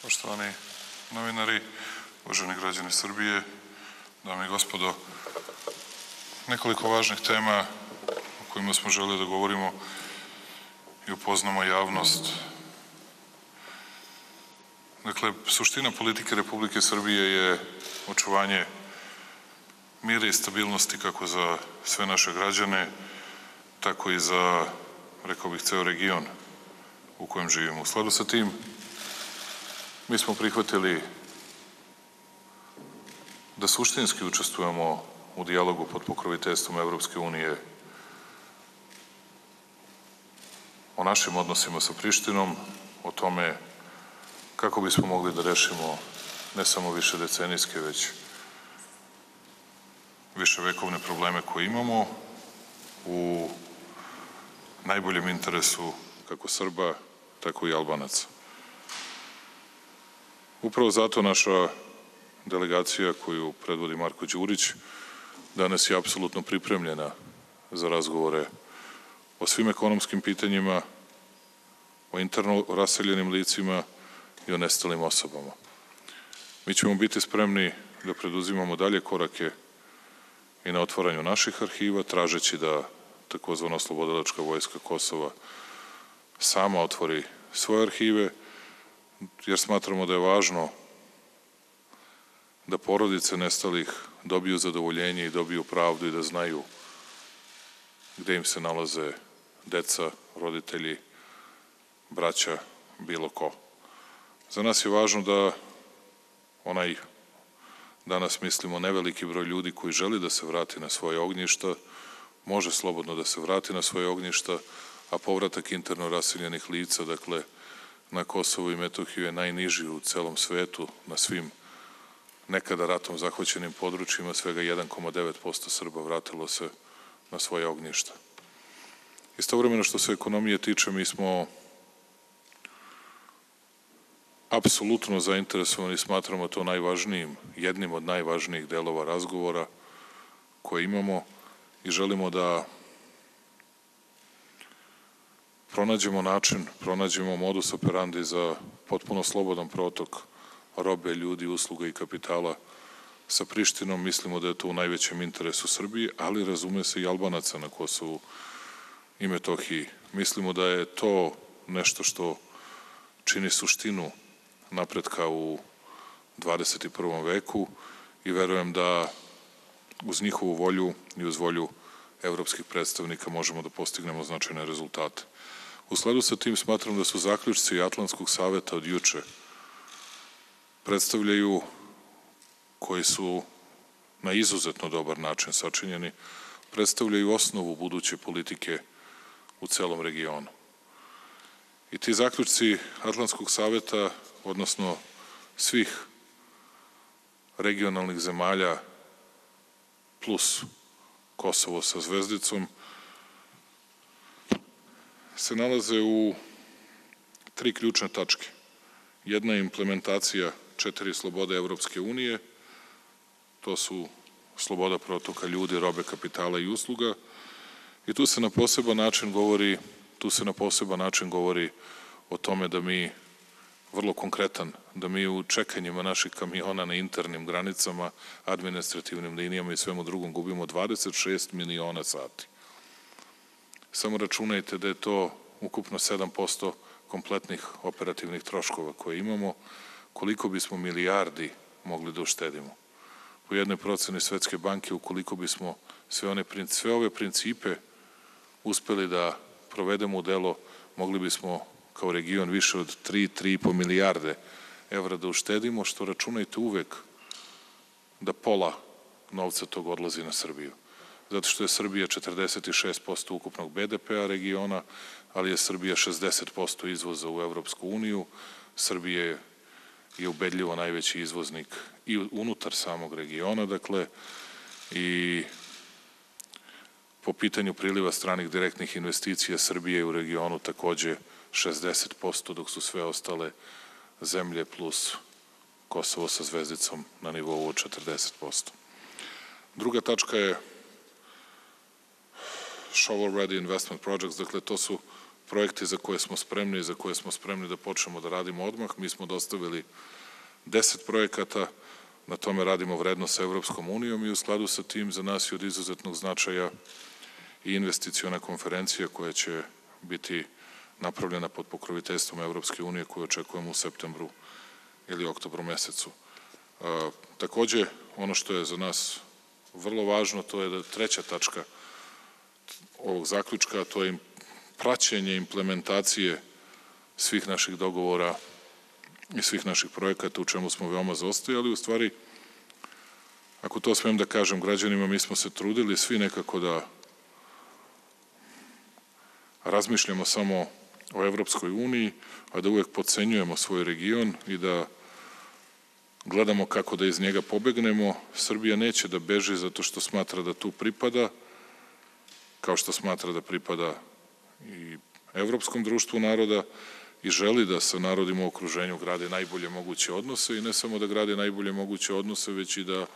Poštovani novinari, uvaženi građani Srbije, dame i gospodo, nekoliko važnih tema o kojima smo želeli da govorimo i upoznamo javnost. Dakle, suština politike Republike Srbije je očuvanje mira i stabilnosti kako za sve naše građane, tako i za, rekao bih, ceo region u kojem živimo. U skladu sa tim, mi smo prihvatili da suštinski učestvujemo u dijalogu pod pokroviteljstvom Evropske unije o našim odnosima sa Prištinom, o tome kako bismo mogli da rešimo ne samo više decenijske, već viševekovne probleme koje imamo u najboljem interesu kako Srba, tako i Albanaca. Upravo zato naša delegacija koju predvodi Marko Đurić danas je apsolutno pripremljena za razgovore o svim ekonomskim pitanjima, o interno raseljenim licima i o nestalim osobama. Mi ćemo biti spremni da preduzimamo dalje korake i na otvaranju naših arhiva, tražeći da takozvana Oslobodilačka vojska Kosova sama otvori svoje arhive, jer smatramo da je važno da porodice nestalih dobiju zadovoljenje i dobiju pravdu i da znaju gde im se nalaze deca, roditelji, braća, bilo ko. Za nas je važno da onaj, danas mislimo, neveliki broj ljudi koji želi da se vrati na svoje ognjišta, može slobodno da se vrati na svoje ognjišta, a povratak interno raseljenih lica, dakle, na Kosovu i Metohiju je najniži u celom svetu, na svim nekada ratom zahvaćenim područjima, svega 1,9% Srba vratilo se na svoje ognjišta. Istovremeno, što se ekonomije tiče, mi smo apsolutno zainteresovani, smatramo to najvažnijim, jednim od najvažnijih delova razgovora koje imamo i želimo da pronađemo način, pronađemo modus operandi za potpuno slobodan protok robe, ljudi, usluga i kapitala sa Prištinom. Mislimo da je to u najvećem interesu Srbije, ali razume se i Albanaca na Kosovu i Metohiji. Mislimo da je to nešto što čini suštinu napretka u 21. veku i verujem da uz njihovu volju i uz volju evropskih predstavnika možemo da postignemo značajne rezultate. U skladu sa tim smatram da su zaključci Atlantskog saveta od juče predstavljaju, koji su na izuzetno dobar način sačinjeni, predstavljaju osnovu buduće politike u celom regionu. I ti zaključci Atlantskog saveta, odnosno svih regionalnih zemalja plus Kosovo sa zvezdicom, se nalaze u 3 ključne tačke. Jedna je implementacija 4 slobode Evropske unije, to su sloboda protoka ljudi, robe, kapitala i usluga, i tu se na poseban način govori o tome da mi, vrlo konkretan, da mi u čekanjima naših kamiona na internim granicama, administrativnim linijama i svemu drugom gubimo 26 miliona sati. Samo računajte da je to ukupno 7% kompletnih operativnih troškova koje imamo, koliko bismo milijardi mogli da uštedimo. Po jednoj proceni Svetske banke, ukoliko bismo sve ove principe uspeli da provedemo u delo, mogli bismo kao region više od 3,5 milijarde evra da uštedimo, što računajte uvek da pola novca tog odlazi na Srbiju. Zato što je Srbija 46% ukupnog BDP-a regiona, ali je Srbija 60% izvoza u Evropsku uniju. Srbija je ubedljivo najveći izvoznik i unutar samog regiona, dakle, i po pitanju priliva stranih direktnih investicija Srbije u regionu takođe 60%, dok su sve ostale zemlje plus Kosovo sa zvezdicom na nivou od 40%. Druga tačka je shovel ready investment projects, dakle to su projekti za koje smo spremni i za koje smo spremni da počnemo da radimo odmah. Mi smo dostavili 10 projekata, na tome radimo vredno sa Evropskom unijom i u skladu sa tim za nas je od izuzetnog značaja i investiciona konferencija koja će biti napravljena pod pokroviteljstvom Evropske unije koju očekujemo u septembru ili oktobru mesecu. Takođe, ono što je za nas vrlo važno, to je da treća tačka ovog zaključka, to je praćenje implementacije svih naših dogovora i svih naših projekata u čemu smo veoma zaostajali. U stvari, ako to smem da kažem građanima, mi smo se trudili svi nekako da razmišljamo samo o Evropskoj uniji, a da uvek podcenjujemo svoj region i da gledamo kako da iz njega pobegnemo. Srbija neće da beži zato što smatra da tu pripada, kao što smatra da pripada i Evropskom društvu naroda i želi da sa narodima u okruženju grade najbolje moguće odnose i ne samo da grade najbolje moguće odnose, već i da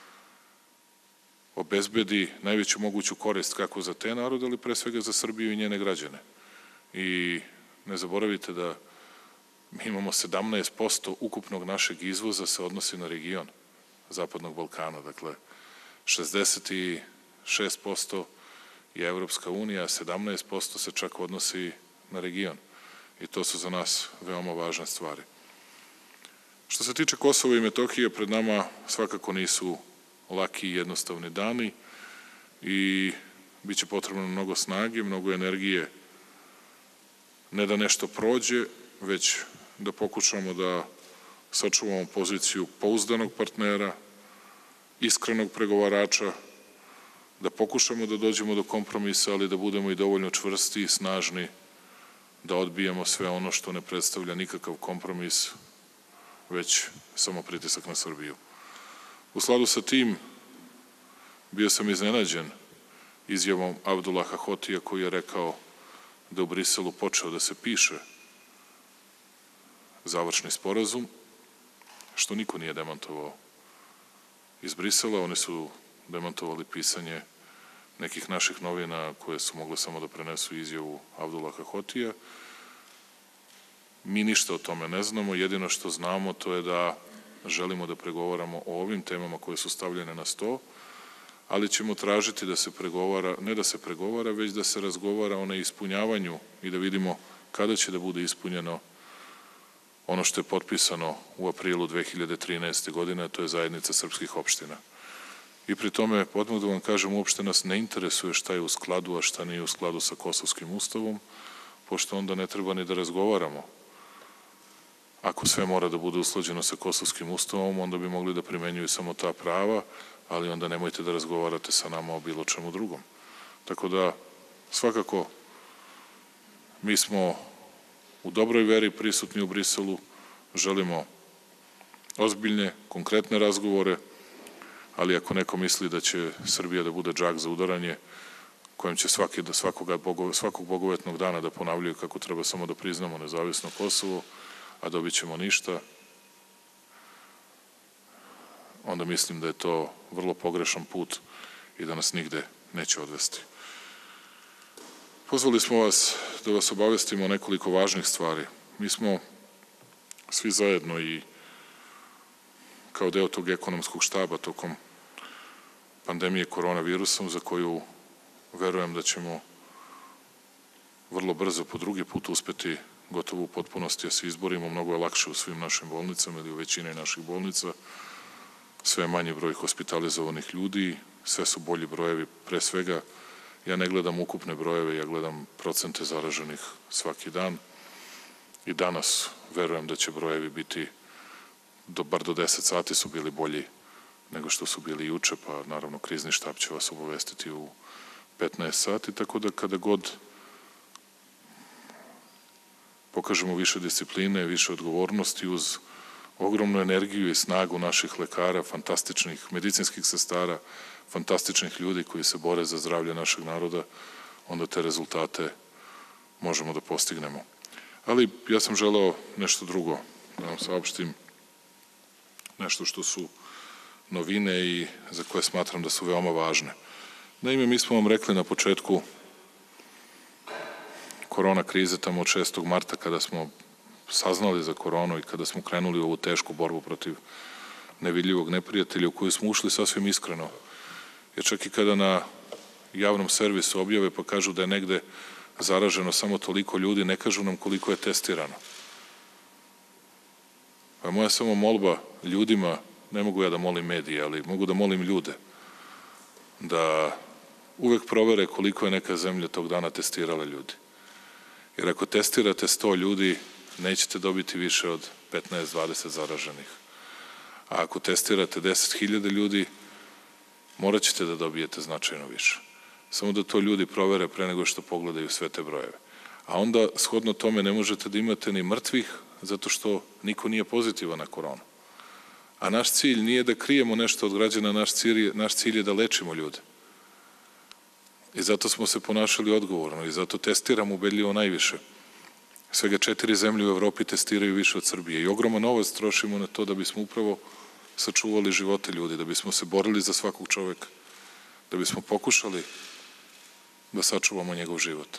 obezbedi najveću moguću korist kako za te narode, ali pre svega za Srbiju i njene građane. I ne zaboravite da mi imamo 17% ukupnog našeg izvoza se odnosi na region Zapadnog Balkana. Dakle, 66% je Evropska unija, a 17% se čak odnosi na region. I to su za nas veoma važne stvari. Što se tiče Kosova i Metohije, pred nama svakako nisu laki i jednostavni dani i bit će potrebno mnogo snage, mnogo energije, ne da nešto prođe, već da pokušamo da sačuvamo poziciju pouzdanog partnera, iskrenog pregovarača, da pokušamo da dođemo do kompromisa, ali da budemo i dovoljno čvrsti i snažni da odbijemo sve ono što ne predstavlja nikakav kompromis, već samo pritisak na Srbiju. U skladu sa tim, bio sam iznenađen izjavom Abdullaha Hotija koji je rekao da u Briselu počeo da se piše završni sporazum, što niko nije demantovao iz Brisela. Oni su demantovali pisanje nekih naših novina koje su mogle samo da prenesu izjavu Abdullaha Hotija. Mi ništa o tome ne znamo, jedino što znamo to je da želimo da pregovaramo o ovim temama koje su stavljene na sto, ali ćemo tražiti da se pregovara, ne da se pregovara, već da se razgovara o neispunjavanju i da vidimo kada će da bude ispunjeno ono što je potpisano u aprilu 2013. godine, a to je zajednica srpskih opština. I pri tome, odmah da vam kažem, uopšte nas ne interesuje šta je u skladu, a šta nije u skladu sa Kosovskim ustavom, pošto onda ne treba ni da razgovaramo. Ako sve mora da bude usklađeno sa Kosovskim ustavom, onda bi mogli da primenjuju samo ta prava, ali onda nemojte da razgovarate sa nama o bilo čemu drugom. Tako da, svakako, mi smo u dobroj veri prisutni u Briselu, želimo ozbiljne, konkretne razgovore, ali ako neko misli da će Srbija da bude džak za udaranje, kojem će svakog bogovetnog dana da ponavljaju kako treba samo da priznamo nezavisno Kosovo, a dobit ćemo ništa, onda mislim da je to vrlo pogrešan put i da nas nigde neće odvesti. Pozvali smo vas da vas obavestimo o nekoliko važnih stvari. Mi smo svi zajedno i kao deo tog ekonomskog štaba tokom pandemije koronavirusom, za koju verujem da ćemo vrlo brzo po drugi put uspeti gotovo u potpunosti da se izborimo. Mnogo je lakše u svim našim bolnicama ili u većini naših bolnica. Sve je manji broj hospitalizovanih ljudi, sve su bolji brojevi. Pre svega, ja ne gledam ukupne brojeve, ja gledam procente zaraženih svaki dan. I danas verujem da će brojevi biti, bar do 10 sati su bili bolji nego što su bili juče, pa naravno krizni štab će vas obavestiti u 15 sati, tako da kada god pokažemo više discipline, više odgovornosti uz ogromnu energiju i snagu naših lekara, fantastičnih medicinskih sestara, fantastičnih ljudi koji se bore za zdravlje našeg naroda, onda te rezultate možemo da postignemo. Ali ja sam želeo nešto drugo da vam saopštim, nešto što su novine i za koje smatram da su veoma važne. Naime, mi smo vam rekli na početku korona krize tamo od 6. marta kada smo saznali za koronu i kada smo krenuli u ovu tešku borbu protiv nevidljivog neprijatelja u koju smo ušli sasvim iskreno. Jer čak i kada na javnom servisu objave pa kažu da je negde zaraženo samo toliko ljudi, ne kažu nam koliko je testirano. Pa moja samo molba ljudima, ne mogu ja da molim medije, ali mogu da molim ljude, da uvek provere koliko je neka zemlja tog dana testirala ljudi. Jer ako testirate 100 ljudi, nećete dobiti više od 15-20 zaraženih. A ako testirate 10.000 ljudi, morat ćete da dobijete značajno više. Samo da to ljudi provere pre nego što pogledaju sve te brojeve. A onda, shodno tome, ne možete da imate ni mrtvih, zato što niko nije pozitivan na koronu. A naš cilj nije da krijemo nešto od građana, naš cilj je da lečimo ljude. I zato smo se ponašali odgovorno i zato testiramo ubedljivo najviše. Svega 4 zemlje u Evropi testiraju više od Srbije i ogroman novac trošimo na to da bismo upravo sačuvali živote ljudi, da bismo se borili za svakog čoveka, da bismo pokušali da sačuvamo njegov život.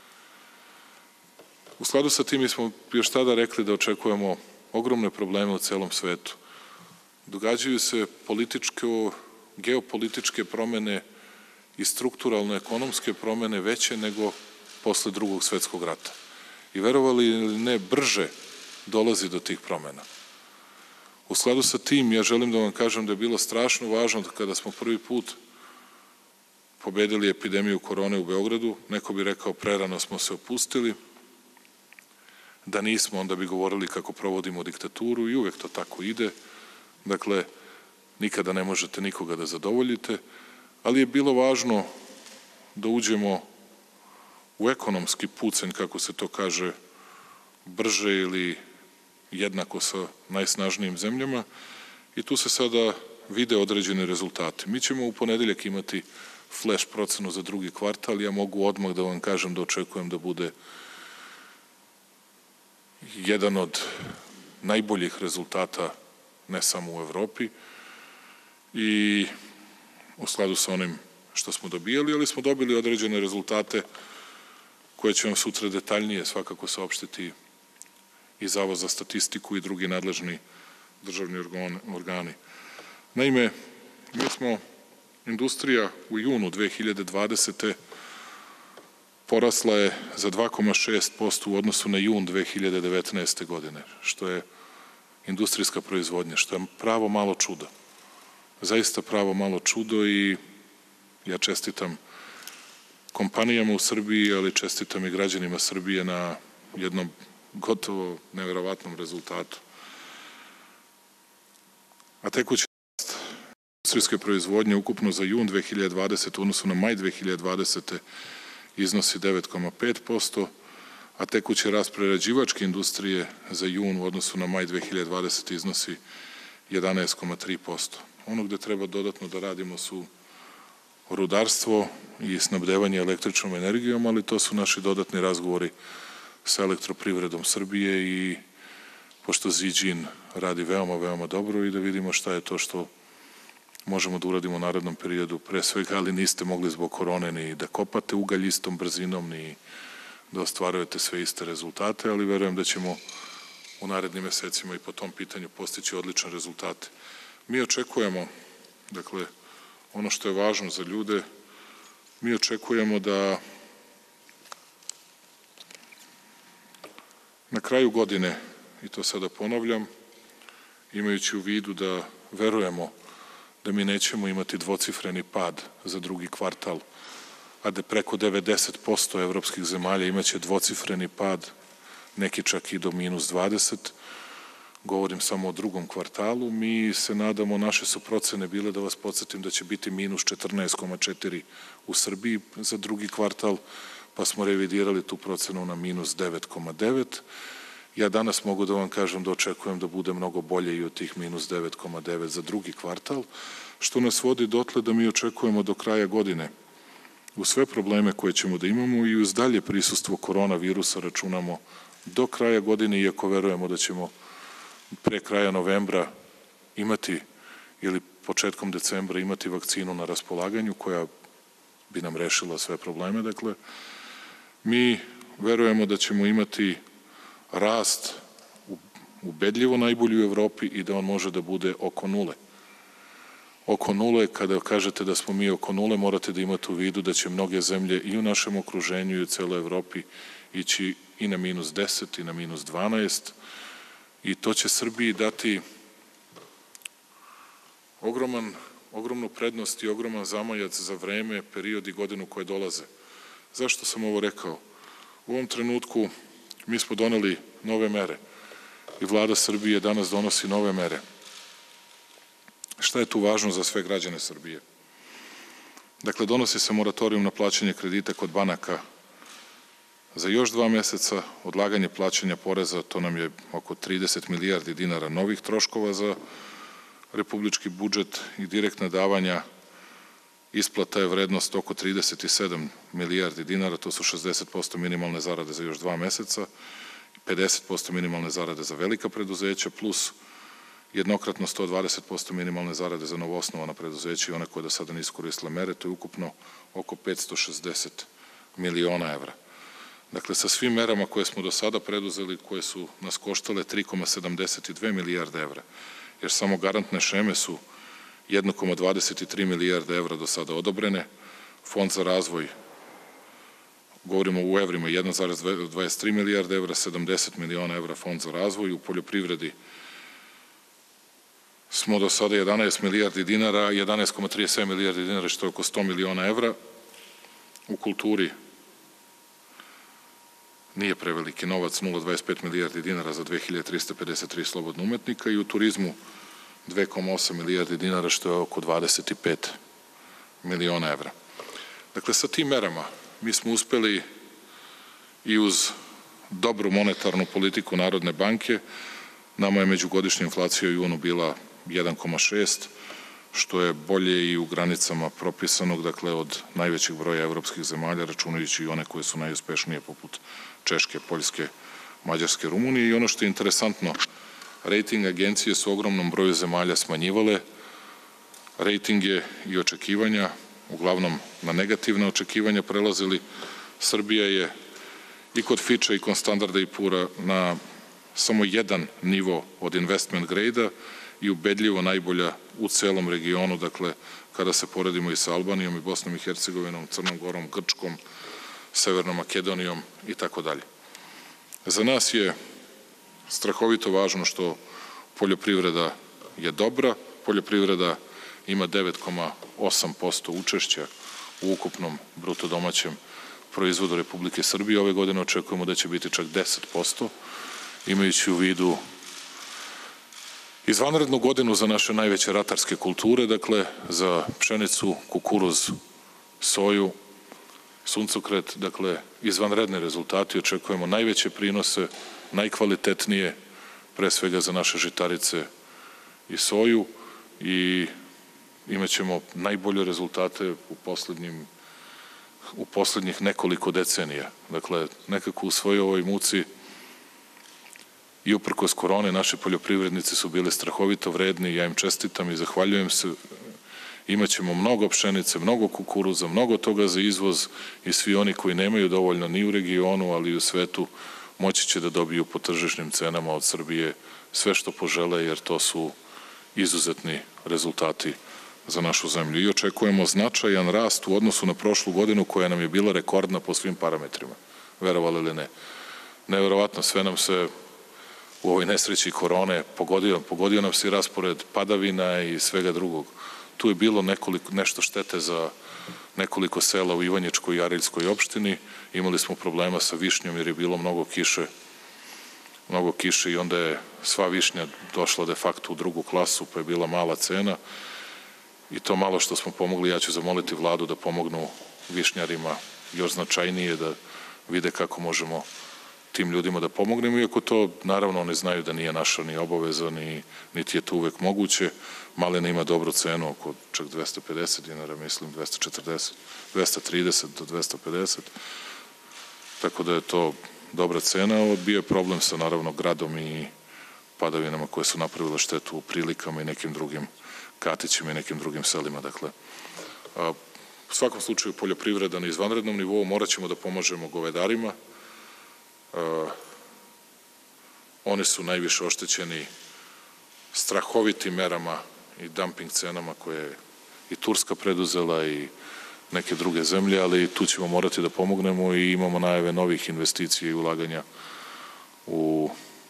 U skladu sa tim smo još tada rekli da očekujemo ogromne probleme u celom svetu. Događaju se geopolitičke promene i strukturalno-ekonomske promene veće nego posle Drugog svetskog rata. I verovali ili ne, brže dolazi do tih promena. U skladu sa tim, ja želim da vam kažem da je bilo strašno važno da kada smo prvi put pobedili epidemiju korone u Beogradu, neko bi rekao prerano smo se opustili, da nismo, onda bi govorili kako provodimo diktaturu i uvek to tako ide. Dakle, nikada ne možete nikoga da zadovoljite, ali je bilo važno da uđemo u ekonomski pucanj, kako se to kaže, brže ili jednako sa najsnažnijim zemljama i tu se sada vide određene rezultate. Mi ćemo u ponedeljak imati flash procenu za drugi kvartal, ja mogu odmah da vam kažem da očekujem da bude jedan od najboljih rezultata ne samo u Evropi i u skladu sa onim što smo dobijali, ali smo dobili određene rezultate koje će vam sutra detaljnije svakako saopštiti i Zavod za statistiku i drugi nadležni državni organi. Naime, mi smo industrija u junu 2020. porasla je za 2,6% u odnosu na jun 2019. godine, što je industrijska proizvodnja, što je pravo malo čudo. Zaista pravo malo čudo i ja čestitam kompanijama u Srbiji, ali čestitam i građanima Srbije na jednom gotovo neverovatnom rezultatu. A tekući rast industrijske proizvodnje ukupno za jun 2020. u odnosu na maj 2020. iznosi 9,5%, a tekući rast prerađivačke industrije za jun u odnosu na maj 2020. iznosi 11,3%. Ono gde treba dodatno da radimo su rudarstvo i snabdevanje električnom energijom, ali to su naši dodatni razgovori sa Elektroprivredom Srbije i pošto Ziđin radi veoma, veoma dobro i da vidimo šta je to što možemo da uradimo u narednom periodu, pre svega, ali niste mogli zbog korone ni da kopate ugalj istom brzinom, ni da ostvarujete sve iste rezultate, ali verujem da ćemo u narednim mesecima i po tom pitanju postići odlične rezultate. Mi očekujemo, dakle, ono što je važno za ljude, mi očekujemo da na kraju godine, i to sada ponavljam, imajući u vidu da verujemo da mi nećemo imati dvocifreni pad za drugi kvartal, a da preko 90% evropskih zemalja imaće dvocifreni pad, neki čak i do minus 20%, govorim samo o drugom kvartalu, mi se nadamo, naše su procene bile, da vas podsjetim, da će biti minus 14,4 u Srbiji za drugi kvartal, pa smo revidirali tu procenu na minus 9,9. Ja danas mogu da vam kažem da očekujem da bude mnogo bolje i od tih minus 9,9 za drugi kvartal, što nas vodi dotle da mi očekujemo do kraja godine, uz sve probleme koje ćemo da imamo i uz dalje prisustvo koronavirusa računamo do kraja godine, iako verujemo da ćemo pre kraja novembra imati ili početkom decembra imati vakcinu na raspolaganju koja bi nam rešila sve probleme. Dakle, mi verujemo da ćemo imati rast ubedljivo najbolji u Evropi i da on može da bude oko nule. Oko nule, kada kažete da smo mi oko nule, morate da imate u vidu da će mnoge zemlje i u našem okruženju i u celoj Evropi ići i na minus 10 i na minus 12 i to će Srbiji dati ogromnu prednost i ogroman zamajac za vreme, period i godinu koje dolaze. Zašto sam ovo rekao? U ovom trenutku mi smo doneli nove mere i vlada Srbije danas donosi nove mere. Šta je tu važno za sve građane Srbije? Dakle, donosi se moratorijum na plaćanje kredita kod banaka za još 2 meseca, odlaganje plaćanja poreza, to nam je oko 30 milijardi dinara novih troškova za republički budžet i direktna davanja, isplata je vrednost oko 37 milijardi dinara, to su 60% minimalne zarade za još 2 meseca, 50% minimalne zarade za velika preduzeća, plus jednokratno 120% minimalne zarade za novoosnovana preduzeća i one koje do sada nisu koristile mere, to je ukupno oko 560 miliona evra. Dakle, sa svim merama koje smo do sada preduzeli, koje su nas koštale 3,72 milijarde evra, jer samo garantne šeme su 1,23 milijarde evra do sada odobrene, Fond za razvoj, govorimo u evrima, 1,23 milijarde evra, 70 miliona evra Fond za razvoj, u poljoprivredi smo do sada 11 milijardi dinara, 11,37 milijardi dinara, što je oko 100 miliona evra, u kulturi nije preveliki novac, 0,25 milijardi dinara za 2353 slobodna umetnika i u turizmu 2,8 milijardi dinara, što je oko 25 miliona evra. Dakle, sa tim merama mi smo uspeli i uz dobru monetarnu politiku Narodne banke, nama je međugodišnja inflacija u junu bila 1,6, što je bolje i u granicama propisanog, dakle od najvećeg broja evropskih zemalja, računajući i one koje su najuspešnije, poput Češke, Poljske, Mađarske, Rumunije. I ono što je interesantno, rejting agencije su ogromnom broju zemalja smanjivale rejtinge i očekivanja, uglavnom na negativne očekivanja prelazili. Srbija je i kod Fitcha i kod Standarda i Pura na samo jedan nivo od investment grade-a i ubedljivo najbolja u celom regionu, dakle, kada se poredimo i sa Albanijom i Bosnom i Hercegovinom, Crnom Gorom, Grčkom, Severnom Makedonijom i tako dalje. Za nas je strahovito važno što poljoprivreda je dobra, poljoprivreda ima 9,8% učešća u ukupnom bruto domaćem proizvodu Republike Srbije. Ove godine očekujemo da će biti čak 10%, imajući u vidu izvanrednu godinu za naše najveće ratarske kulture, dakle za pšenicu, kukuruz, soju, suncokret, dakle izvanredne rezultati, očekujemo najveće prinose, najkvalitetnije, pre svega za naše žitarice i soju i imaćemo najbolje rezultate u poslednjih nekoliko decenija. Dakle, nekako u svojoj ovoj muci i uprkos korone naši poljoprivrednici su bili strahovito vredni, ja im čestitam i zahvaljujem se. Imaćemo mnogo pšenice, mnogo kukuruza, mnogo toga za izvoz i svi oni koji nemaju dovoljno ni u regionu, ali i u svetu, moći će da dobiju po tržišnim cenama od Srbije sve što požele, jer to su izuzetni rezultati za našu zemlju. I očekujemo značajan rast u odnosu na prošlu godinu koja nam je bila rekordna po svim parametrima, verovali ili ne. Neverovatno, sve nam se u ovoj nesreći korone pogodio nam se i raspored padavina i svega drugog. Tu je bilo nešto štete za nekoliko sela u Ivanjičkoj i Ariljskoj opštini. Imali smo problema sa višnjom jer je bilo mnogo kiše i onda je sva višnja došla de facto u drugu klasu, pa je bila mala cena. I to malo što smo pomogli, ja ću zamoliti vladu da pomognu višnjarima još značajnije, da vide kako možemo tim ljudima da pomognemo, iako to naravno oni znaju da nije naša ni obaveza, niti je to uvek moguće. Malina ima dobru cenu, oko čak 250 dinara, mislim 240, 230 do 250, tako da je to dobra cena. Bio je problem sa naravno gradom i padavinama koje su napravile štetu u Prilikama i nekim drugim Katićima i nekim drugim selima. Dakle, u svakom slučaju poljoprivreda na izvanrednom nivou, morat ćemo da pomažemo govedarima, Oni su najviše oštećeni strahovitim merama i dumping cenama koje je i Turska preduzela i neke druge zemlje, ali tu ćemo morati da pomognemo i imamo najave novih investicija i ulaganja u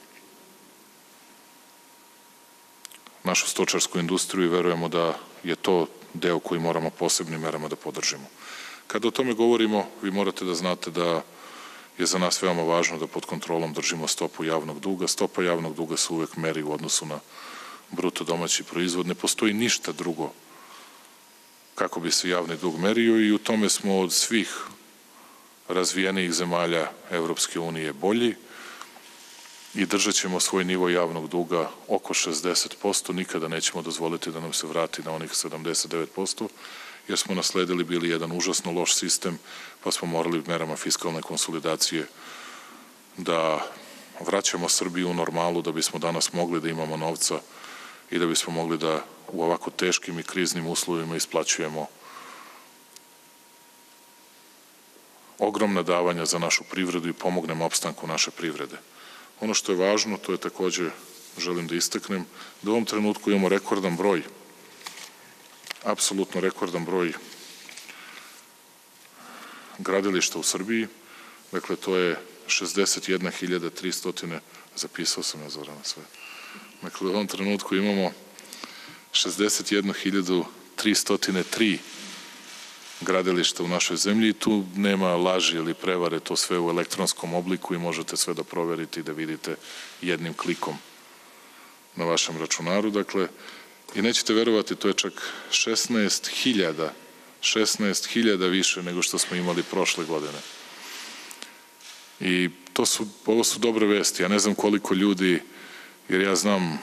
našu stočarsku industriju i verujemo da je to deo koji moramo posebnim merama da podržimo. Kada o tome govorimo, vi morate da znate da je za nas veoma važno da pod kontrolom držimo stopu javnog duga. Stopa javnog duga se uvek meri u odnosu na bruto domaći proizvod. Ne postoji ništa drugo kako bi se javni dug merio i u tome smo od svih razvijenijih zemalja Evropske unije bolji i držat ćemo svoj nivo javnog duga oko 60%. Nikada nećemo dozvoliti da nam se vrati na onih 79%, jer smo nasledili bili jedan užasno loš sistem, pa smo morali merama fiskalne konsolidacije da vraćamo Srbiju u normalu da bismo danas mogli da imamo novca i da bismo mogli da u ovako teškim i kriznim uslovima isplaćujemo ogromna davanja za našu privredu i pomognemo opstanku naše privrede. Ono što je važno, to je takođe, želim da istaknem, da u ovom trenutku imamo rekordan broj, apsolutno rekordan broj gradilišta u Srbiji. Dakle, to je 61.300, zapisao sam ja Zorana sve. Dakle, u ovom trenutku imamo 61.303 gradilišta u našoj zemlji i tu nema laži ili prevare, to sve u elektronskom obliku i možete sve da proverite i da vidite jednim klikom na vašem računaru. Dakle, i nećete verovati, to je čak 16.000 više nego što smo imali prošle godine. I ovo su dobre vesti. Ja ne znam koliko ljudi, jer ja znam,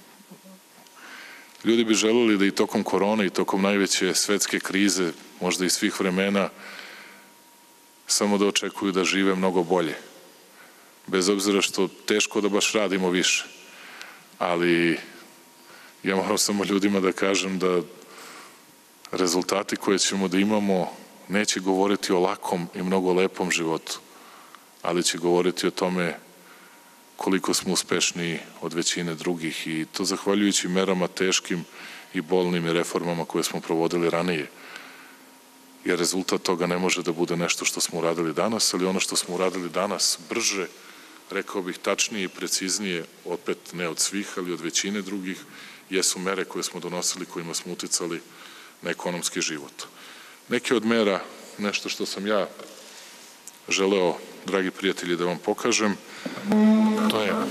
ljudi bi želeli da i tokom korone i tokom najveće svetske krize, možda i svih vremena, samo da očekuju da žive mnogo bolje. Bez obzira što teško da baš radimo više. Ali ja moram samo ljudima da kažem da rezultati koje ćemo da imamo neće govoriti o lakom i mnogo lepom životu, ali će govoriti o tome koliko smo uspešniji od većine drugih i to zahvaljujući merama teškim i bolnim i reformama koje smo provodili ranije. Jer rezultat toga ne može da bude nešto što smo uradili danas, ali ono što smo uradili danas brže, rekao bih tačnije i preciznije, opet ne od svih, ali od većine drugih, jesu mere koje smo donosili, kojima smo uticali na ekonomski život. Neke od mera, nešto što sam ja želeo, dragi prijatelji, da vam pokažem, to je,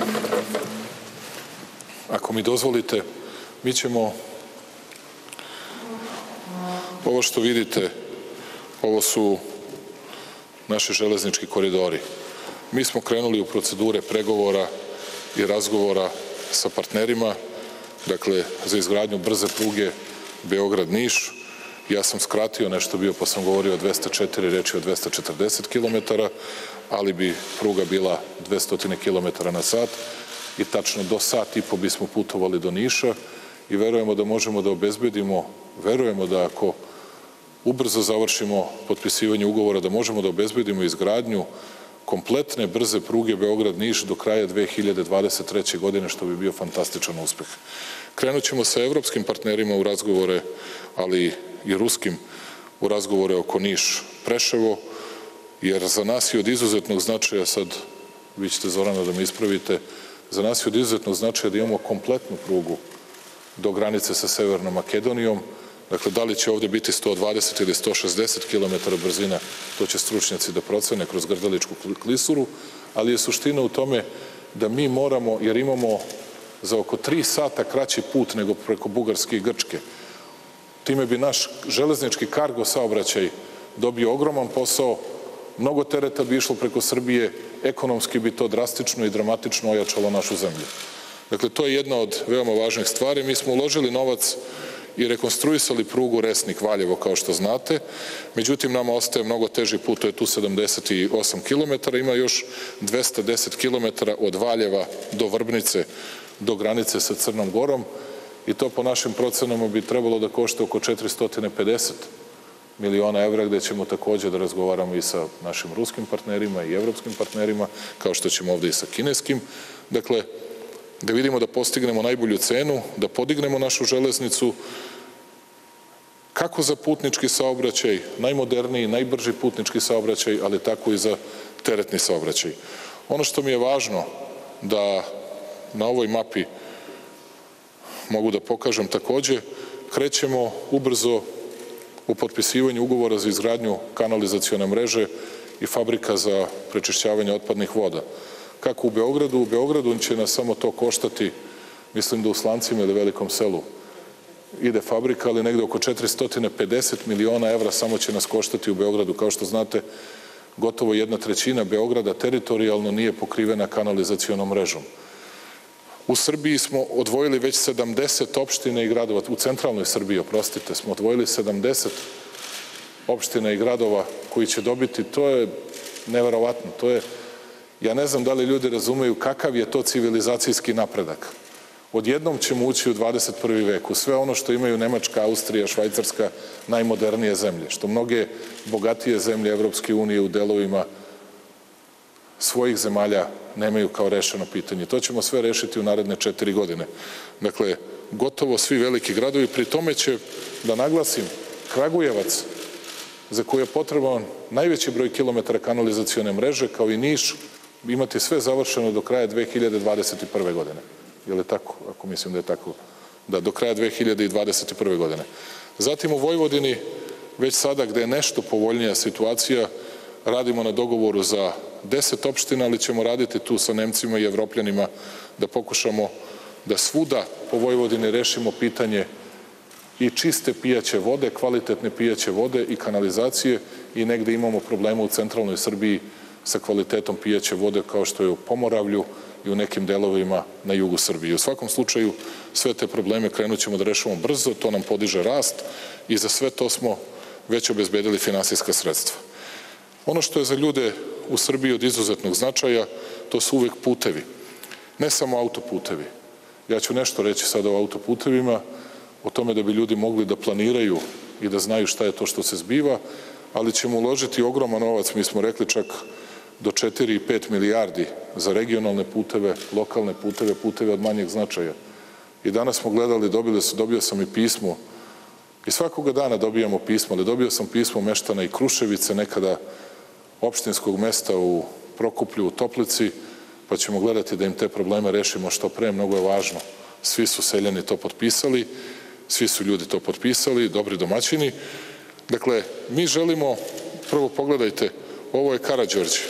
ako mi dozvolite, mi ćemo, ovo što vidite, ovo su naši železnički koridori. Mi smo krenuli u procedure pregovora i razgovora sa partnerima, dakle, za izgradnju brze pruge Beograd-Niš. Ja sam skratio nešto bio, pa sam govorio o 204, reči o 240 km, ali bi pruga bila 200 km na sat i tačno do sat i po bismo putovali do Niša i verujemo da možemo da obezbedimo, verujemo da ako ubrzo završimo potpisivanje ugovora, da možemo da obezbedimo izgradnju kompletne brze pruge Beograd-Niš do kraja 2023. godine, što bi bio fantastičan uspeh. Krenut ćemo sa evropskim partnerima u razgovore, ali i ruskim u razgovore oko Niš-Preševo, jer za nas je od izuzetnog značaja, sad vi ćete Zorana da me ispravite, za nas je od izuzetnog značaja da imamo kompletnu prugu do granice sa Severnom Makedonijom. Dakle, da li će ovde biti 120 ili 160 km brzina, to će stručnjaci da procene kroz Grdeličku klisuru, ali je suština u tome da mi moramo, jer imamo za oko 3 sata kraći put nego preko Bugarske i Grčke. Time bi naš železnički kargo saobraćaj dobio ogroman posao, mnogo tereta bi išlo preko Srbije, ekonomski bi to drastično i dramatično ojačalo našu zemlju. Dakle, to je jedna od veoma važnih stvari. Mi smo uložili novac i rekonstruisali prugu Resnik-Valjevo, kao što znate. Međutim, nama ostaje mnogo teži put, to je tu 78 km, ima još 210 km od Valjeva do Vrbnice, do granice sa Crnom Gorom i to po našim procenama bi trebalo da košta oko 450 miliona evra, gde ćemo takođe da razgovaramo i sa našim ruskim partnerima i evropskim partnerima, kao što ćemo ovde i sa kineskim. Dakle, da vidimo da postignemo najbolju cenu, da podignemo našu železnicu, kako za putnički saobraćaj, najmoderniji, najbrži putnički saobraćaj, ali tako i za teretni saobraćaj. Ono što mi je važno da na ovoj mapi mogu da pokažem takođe, krećemo ubrzo u potpisivanju ugovora za izgradnju kanalizacione mreže i fabrika za prečišćavanje otpadnih voda. Kako u Beogradu? U Beogradu će nas samo to koštati, mislim da u Slancima ili Velikom Selu ide fabrika, ali negde oko 450 miliona evra samo će nas koštati u Beogradu. Kao što znate, gotovo 1/3 Beograda teritorijalno nije pokrivena kanalizacionom mrežom. U Srbiji smo odvojili već 70 opština i gradova, u centralnoj Srbiji, oprostite, smo odvojili 70 opština i gradova koji će dobiti, to je neverovatno, to je, ja ne znam da li ljudi razumeju kakav je to civilizacijski napredak. Odjednom ćemo ući u 21. vek, u sve ono što imaju Nemačka, Austrija, Švajcarska, najmodernije zemlje, što mnoge bogatije zemlje Evropske unije u delovima svojih zemalja nemaju kao rešeno pitanje. To ćemo sve rešiti u naredne 4 godine. Dakle, gotovo svi veliki gradovi, pri tome će, da naglasim, Kragujevac, za koji je potreban najveći broj kilometara kanalizacione mreže, kao i Niš, imati sve završeno do kraja 2021. godine. Je li tako? Ako mislim da je tako. Da, do kraja 2021. godine. Zatim u Vojvodini, već sada gde je nešto povoljnija situacija, radimo na dogovoru za 10 opština, ali ćemo raditi tu sa Nemcima i Evropljanima da pokušamo da svuda po Vojvodini rešimo pitanje i čiste pijaće vode, kvalitetne pijaće vode i kanalizacije i negde imamo problema u centralnoj Srbiji sa kvalitetom pijaće vode kao što je u Pomoravlju i u nekim delovima na jugu Srbije. U svakom slučaju sve te probleme krenut ćemo da rešavamo brzo, to nam podiže rast i za sve to smo već obezbedili finansijska sredstva. Ono što je za ljude u Srbiji od izuzetnog značaja, to su uvek putevi. Ne samo autoputevi. Ja ću nešto reći sada o autoputevima, o tome da bi ljudi mogli da planiraju i da znaju šta je to što se zbiva, ali ćemo uložiti ogroman novac, mi smo rekli čak do 4 i 5 milijardi za regionalne puteve, lokalne puteve, puteve od manjeg značaja. I danas smo gledali, dobio sam i pismo, i svakoga dana dobijamo pismo, ali dobio sam pismo meštana i Kruševice, nekada opštinskog mesta u Prokuplju, u Toplici, pa ćemo gledati da im te probleme rešimo što pre, mnogo je važno. Svi su seljani to potpisali, svi su ljudi to potpisali, dobri domaćini. Dakle, mi želimo, prvo pogledajte, ovo je Karađorđe.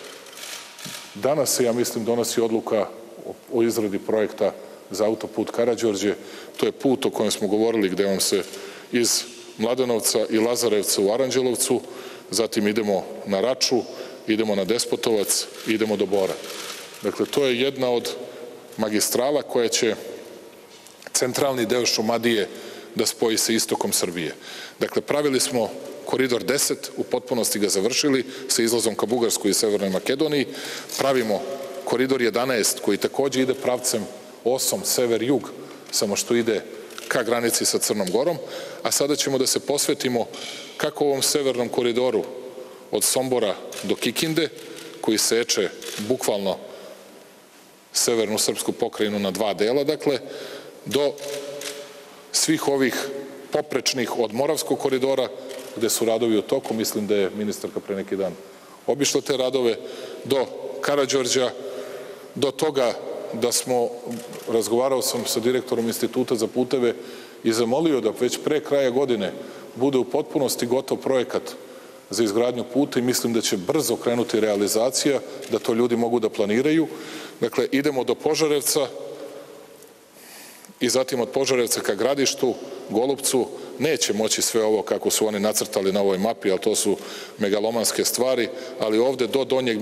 Danas se, ja mislim, donosi odluka o izradi projekta za autoput Karađorđe. To je put o kojem smo govorili gde vam se iz Mladenovca i Lazarevca u Aranđelovcu, zatim idemo na Raču, idemo na Despotovac i idemo do Bora. Dakle, to je jedna od magistrala koja će centralni deo Šumadije da spoji sa istokom Srbije. Dakle, pravili smo Koridor 10, u potpunosti ga završili sa izlazom ka Bugarskoj i Severnoj Makedoniji. Pravimo Koridor 11 koji takođe ide pravcem osom sever-jug, samo što ide ka granici sa Crnom Gorom, a sada ćemo da se posvetimo kako ovom severnom koridoru od Sombora do Kikinde, koji seče bukvalno severnu srpsku pokrajinu na 2 dela, dakle, do svih ovih poprečnih od Moravskog koridora, gde su radovi u toku, mislim da je ministarka pre neki dan obišla te radove, do Karađorđa, do toga da razgovarao sam sa direktorom Instituta za puteve i zamolio da već pre kraja godine bude u potpunosti gotov projekat za izgradnju puta i mislim da će brzo krenuti realizacija, da to ljudi mogu da planiraju. Dakle, idemo do Požarevca i zatim od Požarevca ka Gradištu, Golupcu. Neće moći sve ovo kako su oni nacrtali na ovoj mapi, ali to su megalomanske stvari, ali ovde do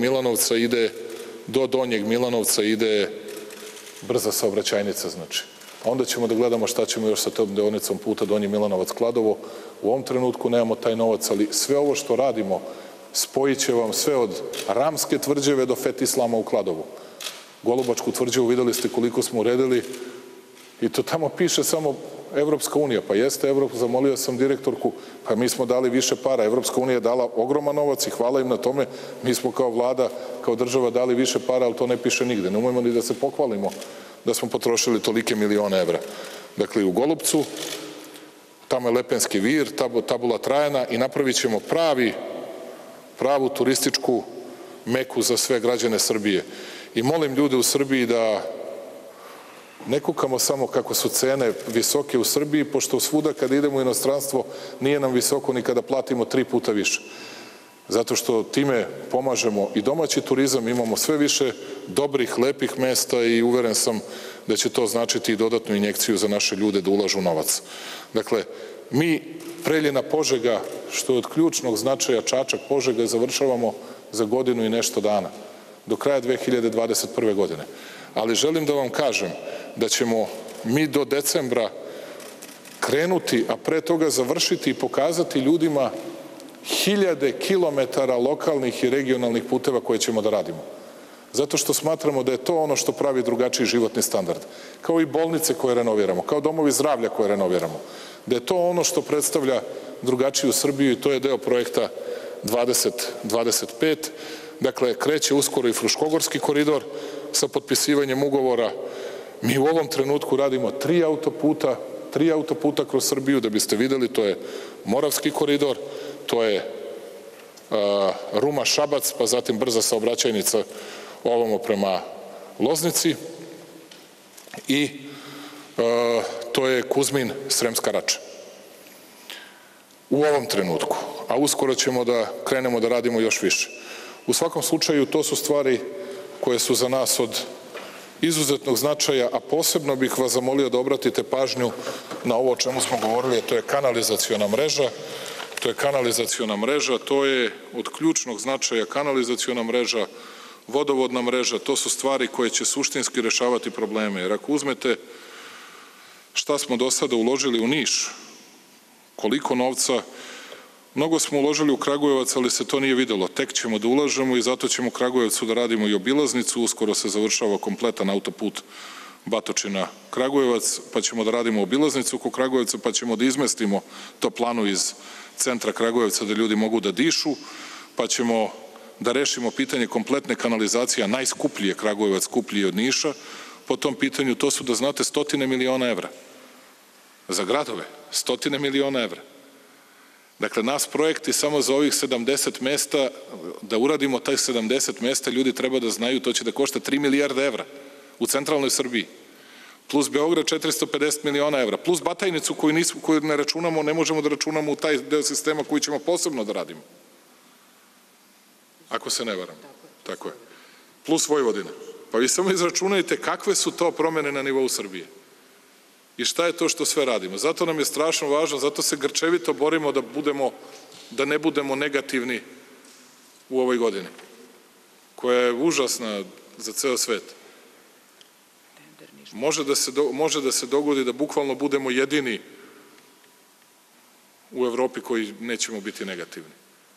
Donjeg Milanovca ide brza saobraćajnica, znači. Onda ćemo da gledamo šta ćemo još sa tom deonicom puta Donji Milanovac-Kladovo. U ovom trenutku nemamo taj novac, ali sve ovo što radimo spojit će vam sve od Ramske tvrđave do Fetislama u Kladovu. Golubačku tvrđavu videli ste koliko smo uredili i to tamo piše samo Evropska unija, pa jeste, zamolio sam direktorku, pa mi smo dali više para, Evropska unija je dala ogroman novac i hvala im na tome, mi smo kao vlada, kao država dali više para, ali to ne piše nigde, ne umemo ni da se pohvalimo da smo potrošili tolike milione evra. Dakle, u Golupcu, tamo je Lepenski vir, tabula Trajana i napravit ćemo pravu turističku meku za sve građane Srbije. I molim ljude u Srbiji da ne kukamo samo kako su cene visoke u Srbiji, pošto svuda kada idemo u inostranstvo nije nam visoko ni kada platimo 3 puta više. Zato što time pomažemo i domaći turizam, imamo sve više dobrih, lepih mesta i uveren sam da će to značiti i dodatnu injekciju za naše ljude da ulažu novac. Dakle, mi Preljina Požega, što je od ključnog značaja Čačak Požega, završavamo za godinu i nešto dana, do kraja 2021. godine. Ali želim da vam kažem da ćemo mi do decembra krenuti, a pre toga završiti i pokazati ljudima hiljade kilometara lokalnih i regionalnih puteva koje ćemo da radimo. Zato što smatramo da je to ono što pravi drugačiji životni standard. Kao i bolnice koje renoviramo, kao domovi zdravlja koje renoviramo. Da je to ono što predstavlja drugačiju Srbiju i to je deo projekta 2025. Dakle, kreće uskoro i Fruškogorski koridor sa potpisivanjem ugovora. Mi u ovom trenutku radimo 3 autoputa kroz Srbiju, da biste videli, to je Moravski koridor, to je Ruma-Šabac, pa zatim brza saobraćajnica ovamo prema Loznici i to je Kuzmin-Sremska Rača. U ovom trenutku, a uskoro ćemo da krenemo da radimo još više. U svakom slučaju, to su stvari koje su za nas od izuzetnog značaja, a posebno bih vas zamolio da obratite pažnju na ovo o čemu smo govorili, a to je kanalizaciona mreža. To je od ključnog značaja kanalizaciona mreža, vodovodna mreža, to su stvari koje će suštinski rešavati probleme. Jer ako uzmete šta smo do sada uložili u Niš, koliko novca, mnogo smo uložili u Kragujevac, ali se to nije videlo. Tek ćemo da ulažemo i zato ćemo u Kragujevcu da radimo i obilaznicu. Uskoro se završava kompletan autoput Batočina-Kragujevac, pa ćemo da radimo obilaznicu oko Kragujevca, pa ćemo da izmestimo toplanu iz centra Kragujevca da ljudi mogu da dišu, pa ćemo da rešimo pitanje kompletne kanalizacije, a najskuplji je Kragujevac, skuplji od Niša. Po tom pitanju to su, da znate, 100 miliona evra. Za gradove, 100 miliona evra. Dakle, nas projekti samo za ovih 70 mesta, da uradimo taj 70 mesta, ljudi treba da znaju, to će da košta 3 milijarde evra u centralnoj Srbiji. Plus Beograd 450 miliona evra, plus Batajnicu koju ne računamo, ne možemo da računamo u taj deo sistema koji ćemo posebno da radimo. Ako se ne varam. Tako je. Plus Vojvodina. Pa vi samo izračunajte kakve su to promene na nivou Srbije. I šta je to što sve radimo. Zato nam je strašno važno, zato se grčevito borimo da ne budemo negativni u ovoj godini, koja je užasna za ceo svet. Može da se dogodi da bukvalno budemo jedini u Evropi koji nećemo biti negativni.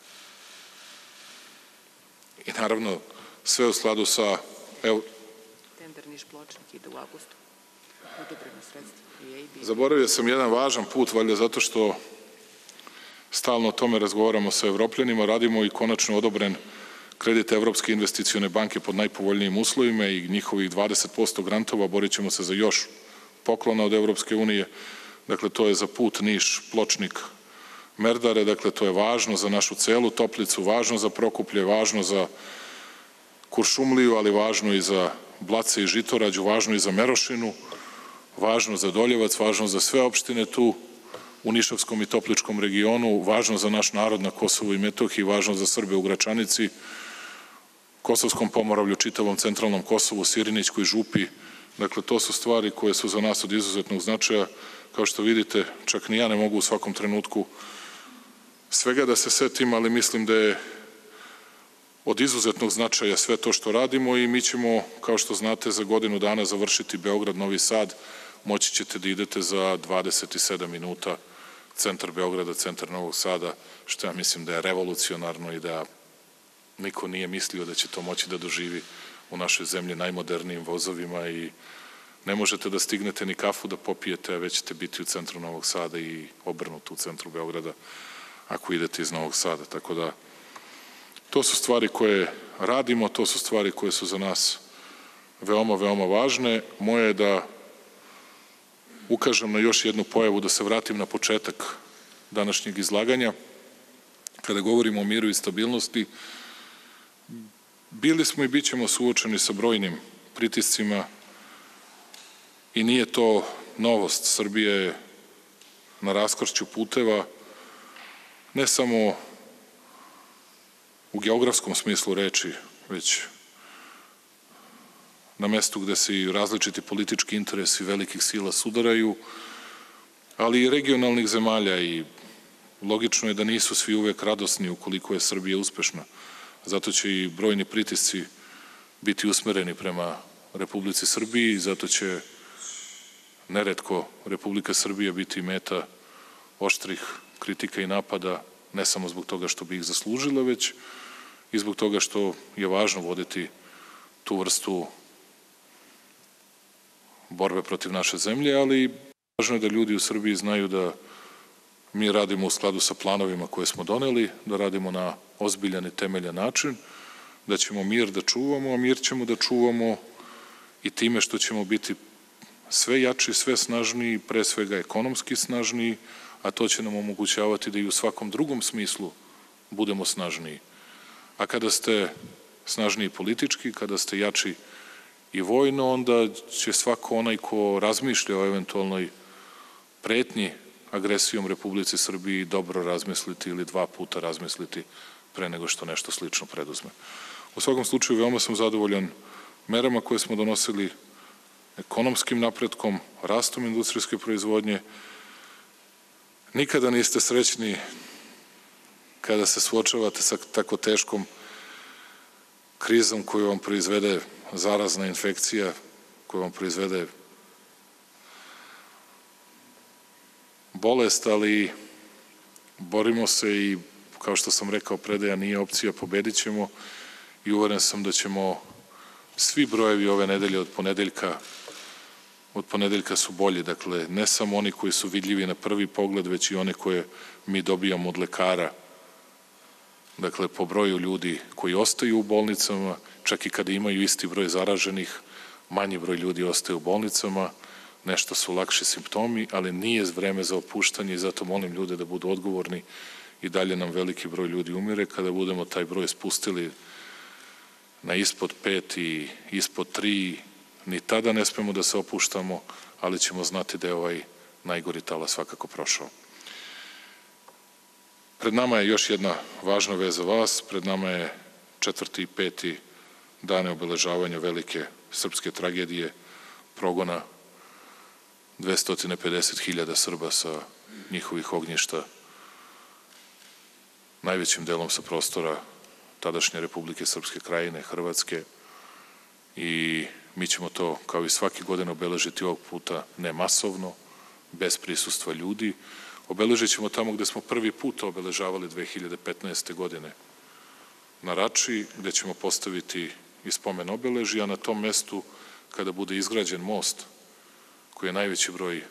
I naravno, sve u skladu sa... Tender Niš-Pločnik ide u avgustu. Odobreno sredstvo. Zaboravio sam jedan važan put, valjda zato što stalno o tome razgovaramo sa Evropljanima, radimo i konačno odobren kredit Evropske investicione banke pod najpovoljnijim uslovima i njihovih 20% grantova, borit ćemo se za još poklona od Evropske unije. Dakle, to je za put Niš-Pločnik-Merdare, dakle, to je važno za našu celu Toplicu, važno za Prokuplje, važno za Kuršumliju, ali važno i za Blace i Žitorađu, važno i za Merošinu, važno za Doljevac, važno za sve opštine tu u Nišavskom i Topličkom regionu, važno za naš narod na Kosovu i Metohiji, važno za Srbe u Gračanici, Kosovskom Pomoravlju, čitavom centralnom Kosovu, Sirinićkoj župi. Dakle, to su stvari koje su za nas od izuzetnog značaja. Kao što vidite, čak ni ja ne mogu u svakom trenutku svega da se setim, ali mislim da je od izuzetnog značaja sve to što radimo i mi ćemo, kao što znate, za godinu dana završiti Beograd-Novi Sad. Moći ćete da idete za 27 minuta centar Beograda, centar Novog Sada, što ja mislim da je revolucionarno i da niko nije mislio da će to moći da doživi u našoj zemlji najmodernijim vozovima i ne možete da stignete ni kafu da popijete, a već ćete biti u centru Novog Sada i obrnuto u centru Beograda ako idete iz Novog Sada. Tako da, to su stvari koje radimo, to su stvari koje su za nas veoma, veoma važne. Moje je da ukažem na još jednu pojavu, da se vratim na početak današnjeg izlaganja. Kada govorimo o miru i stabilnosti, bili smo i bit ćemo suočeni sa brojnim pritiscima i nije to novost. Srbija je na raskršću puteva, ne samo u geografskom smislu reči, već na mestu gde se i različiti politički interesi velikih sila sudaraju, ali i regionalnih zemalja, i logično je da nisu svi uvek radosni ukoliko je Srbija uspešna. Zato će i brojni pritisci biti usmereni prema Republici Srbiji i zato će neretko Republika Srbija biti meta oštrih kritika i napada, ne samo zbog toga što bi ih zaslužila, već i zbog toga što je važno voditi tu vrstu borbe protiv naše zemlje, ali važno je da ljudi u Srbiji znaju da mi radimo u skladu sa planovima koje smo doneli, da radimo na ozbiljan i temeljan način, da ćemo mir da čuvamo, a mir ćemo da čuvamo i time što ćemo biti sve jači, sve snažniji, pre svega ekonomski snažniji, a to će nam omogućavati da i u svakom drugom smislu budemo snažniji. A kada ste snažniji politički, kada ste jači i vojno, onda će svako onaj ko razmišlja o eventualnoj pretnji agresijom Republici Srbiji dobro razmisliti ili 2 puta razmisliti pre nego što nešto slično preduzme. U svakom slučaju, veoma sam zadovoljan merama koje smo donosili, ekonomskim napretkom, rastom industrijske proizvodnje. Nikada niste srećni kada se suočavate sa tako teškom krizom koju vam proizvede zarazna infekcija, koju vam proizvede bolest, ali borimo se i, kao što sam rekao, predaja nije opcija, pobedit ćemo i uveren sam da ćemo svi brojevi ove nedelje od ponedeljka su bolji. Dakle, ne samo oni koji su vidljivi na prvi pogled, već i one koje mi dobijamo od lekara. Dakle, po broju ljudi koji ostaju u bolnicama, čak i kada imaju isti broj zaraženih, manji broj ljudi ostaje u bolnicama, nešto su lakši simptomi, ali nije vreme za opuštanje i zato molim ljude da budu odgovorni. I dalje nam veliki broj ljudi umire. Kada budemo taj broj spustili na ispod 5 i ispod 3, ni tada ne smemo da se opuštamo, ali ćemo znati da je ovaj najgori talas svakako prošao. Pred nama je još jedna važna vest za vas. Pred nama je 4. i 5. dane obeležavanja velike srpske tragedije, progona 250.000 Srba sa njihovih ognjišta, najvećim delom sa prostora tadašnje Republike Srpske Krajine, Hrvatske, i mi ćemo to, kao i svaki godin, obeležiti ovog puta ne masovno, bez prisustva ljudi. Obeležit ćemo tamo gde smo prvi put obeležavali 2015. godine, na Rači, gde ćemo postaviti i spomen obeležja, a na tom mestu, kada bude izgrađen most, koji je najveći broj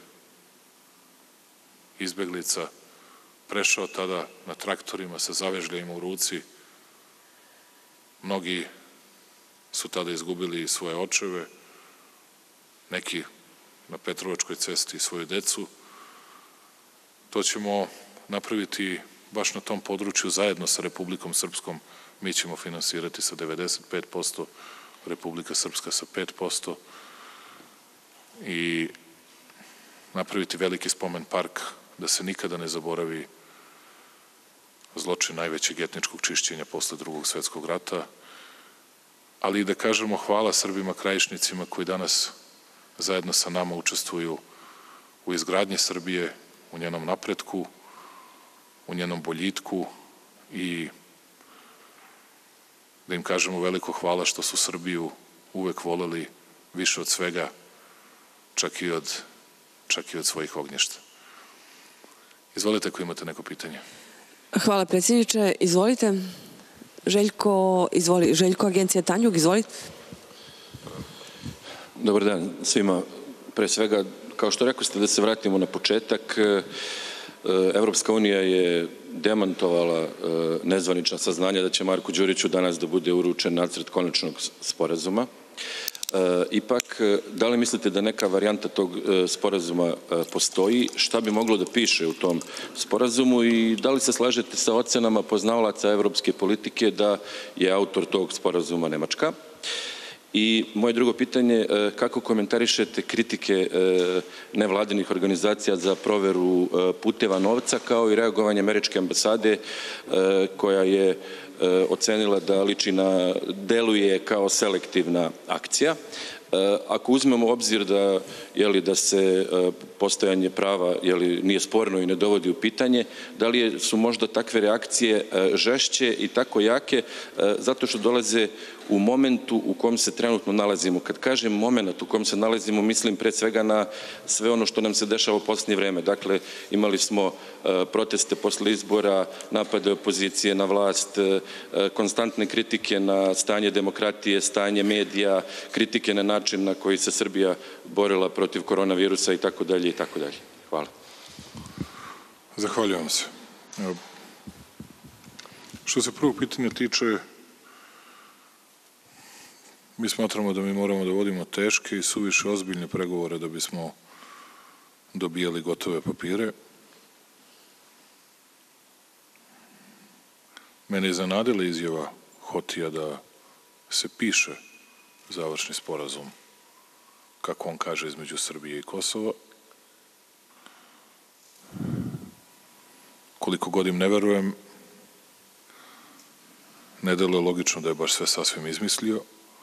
izbeglica prešao tada na traktorima sa zavežljajima u ruci, mnogi su tada izgubili svoje očeve, neki na Petrovačkoj cesti svoju decu. To ćemo napraviti baš na tom području zajedno sa Republikom Srpskom. Mi ćemo finansirati sa 95%, Republika Srpska sa 5% i napraviti veliki spomen park da se nikada ne zaboravi zločin najvećeg etničkog čišćenja posle Drugog svetskog rata, ali i da kažemo hvala Srbima Krajišnicima koji danas zajedno sa nama učestvuju u izgradnji Srbije, u njenom napretku, u njenom boljitku, i da im kažemo veliko hvala što su Srbiju uvek voleli više od svega, čak i od svojih ognjišta. Izvolite ako imate neko pitanje. Hvala predsjedniče. Izvolite. Željko, Agencija Tanjug, izvolite. Dobar dan svima. Pre svega, kao što rekli ste, da se vratimo na početak, Evropska unija je demantovala nezvanična saznanja da će Marku Đuriću danas da bude uručen nacrt konačnog sporazuma. Ipak, da li mislite da neka varijanta tog sporazuma postoji? Šta bi moglo da piše u tom sporazumu i da li se slažete sa ocenama poznavalaca evropske politike da je autor tog sporazuma Nemačka? I moje drugo pitanje, kako komentarišete kritike nevladinih organizacija za proveru puteva novca kao i reagovanje američke ambasade koja je ocenila da deluje kao selektivna akcija? Ako uzmemo u obzir da se postojanje prava nije sporno i ne dovodi u pitanje, da li su možda takve reakcije žešće i tako jake zato što dolaze u momentu u kom se trenutno nalazimo? Kad kažem moment u kom se nalazimo, mislim pre svega na sve ono što nam se dešava u posljednje vreme. Dakle, imali smo proteste posle izbora, napade opozicije na vlast, konstantne kritike na stanje demokratije, stanje medija, kritike na način na koji se Srbija borila protiv koronavirusa i tako dalje i tako dalje. Hvala. Zahvaljujem se. Što se prvog pitanja tiče, mi smatramo da mi moramo da vodimo teške i suviše ozbiljne pregovore da bismo dobijali gotove papire. Mene je iznenadila izjava Hotija da se piše završni sporazum, kako on kaže, između Srbije i Kosova. Koliko god im ne verujem, ne deluje logično da je baš sve sasvim izmislio.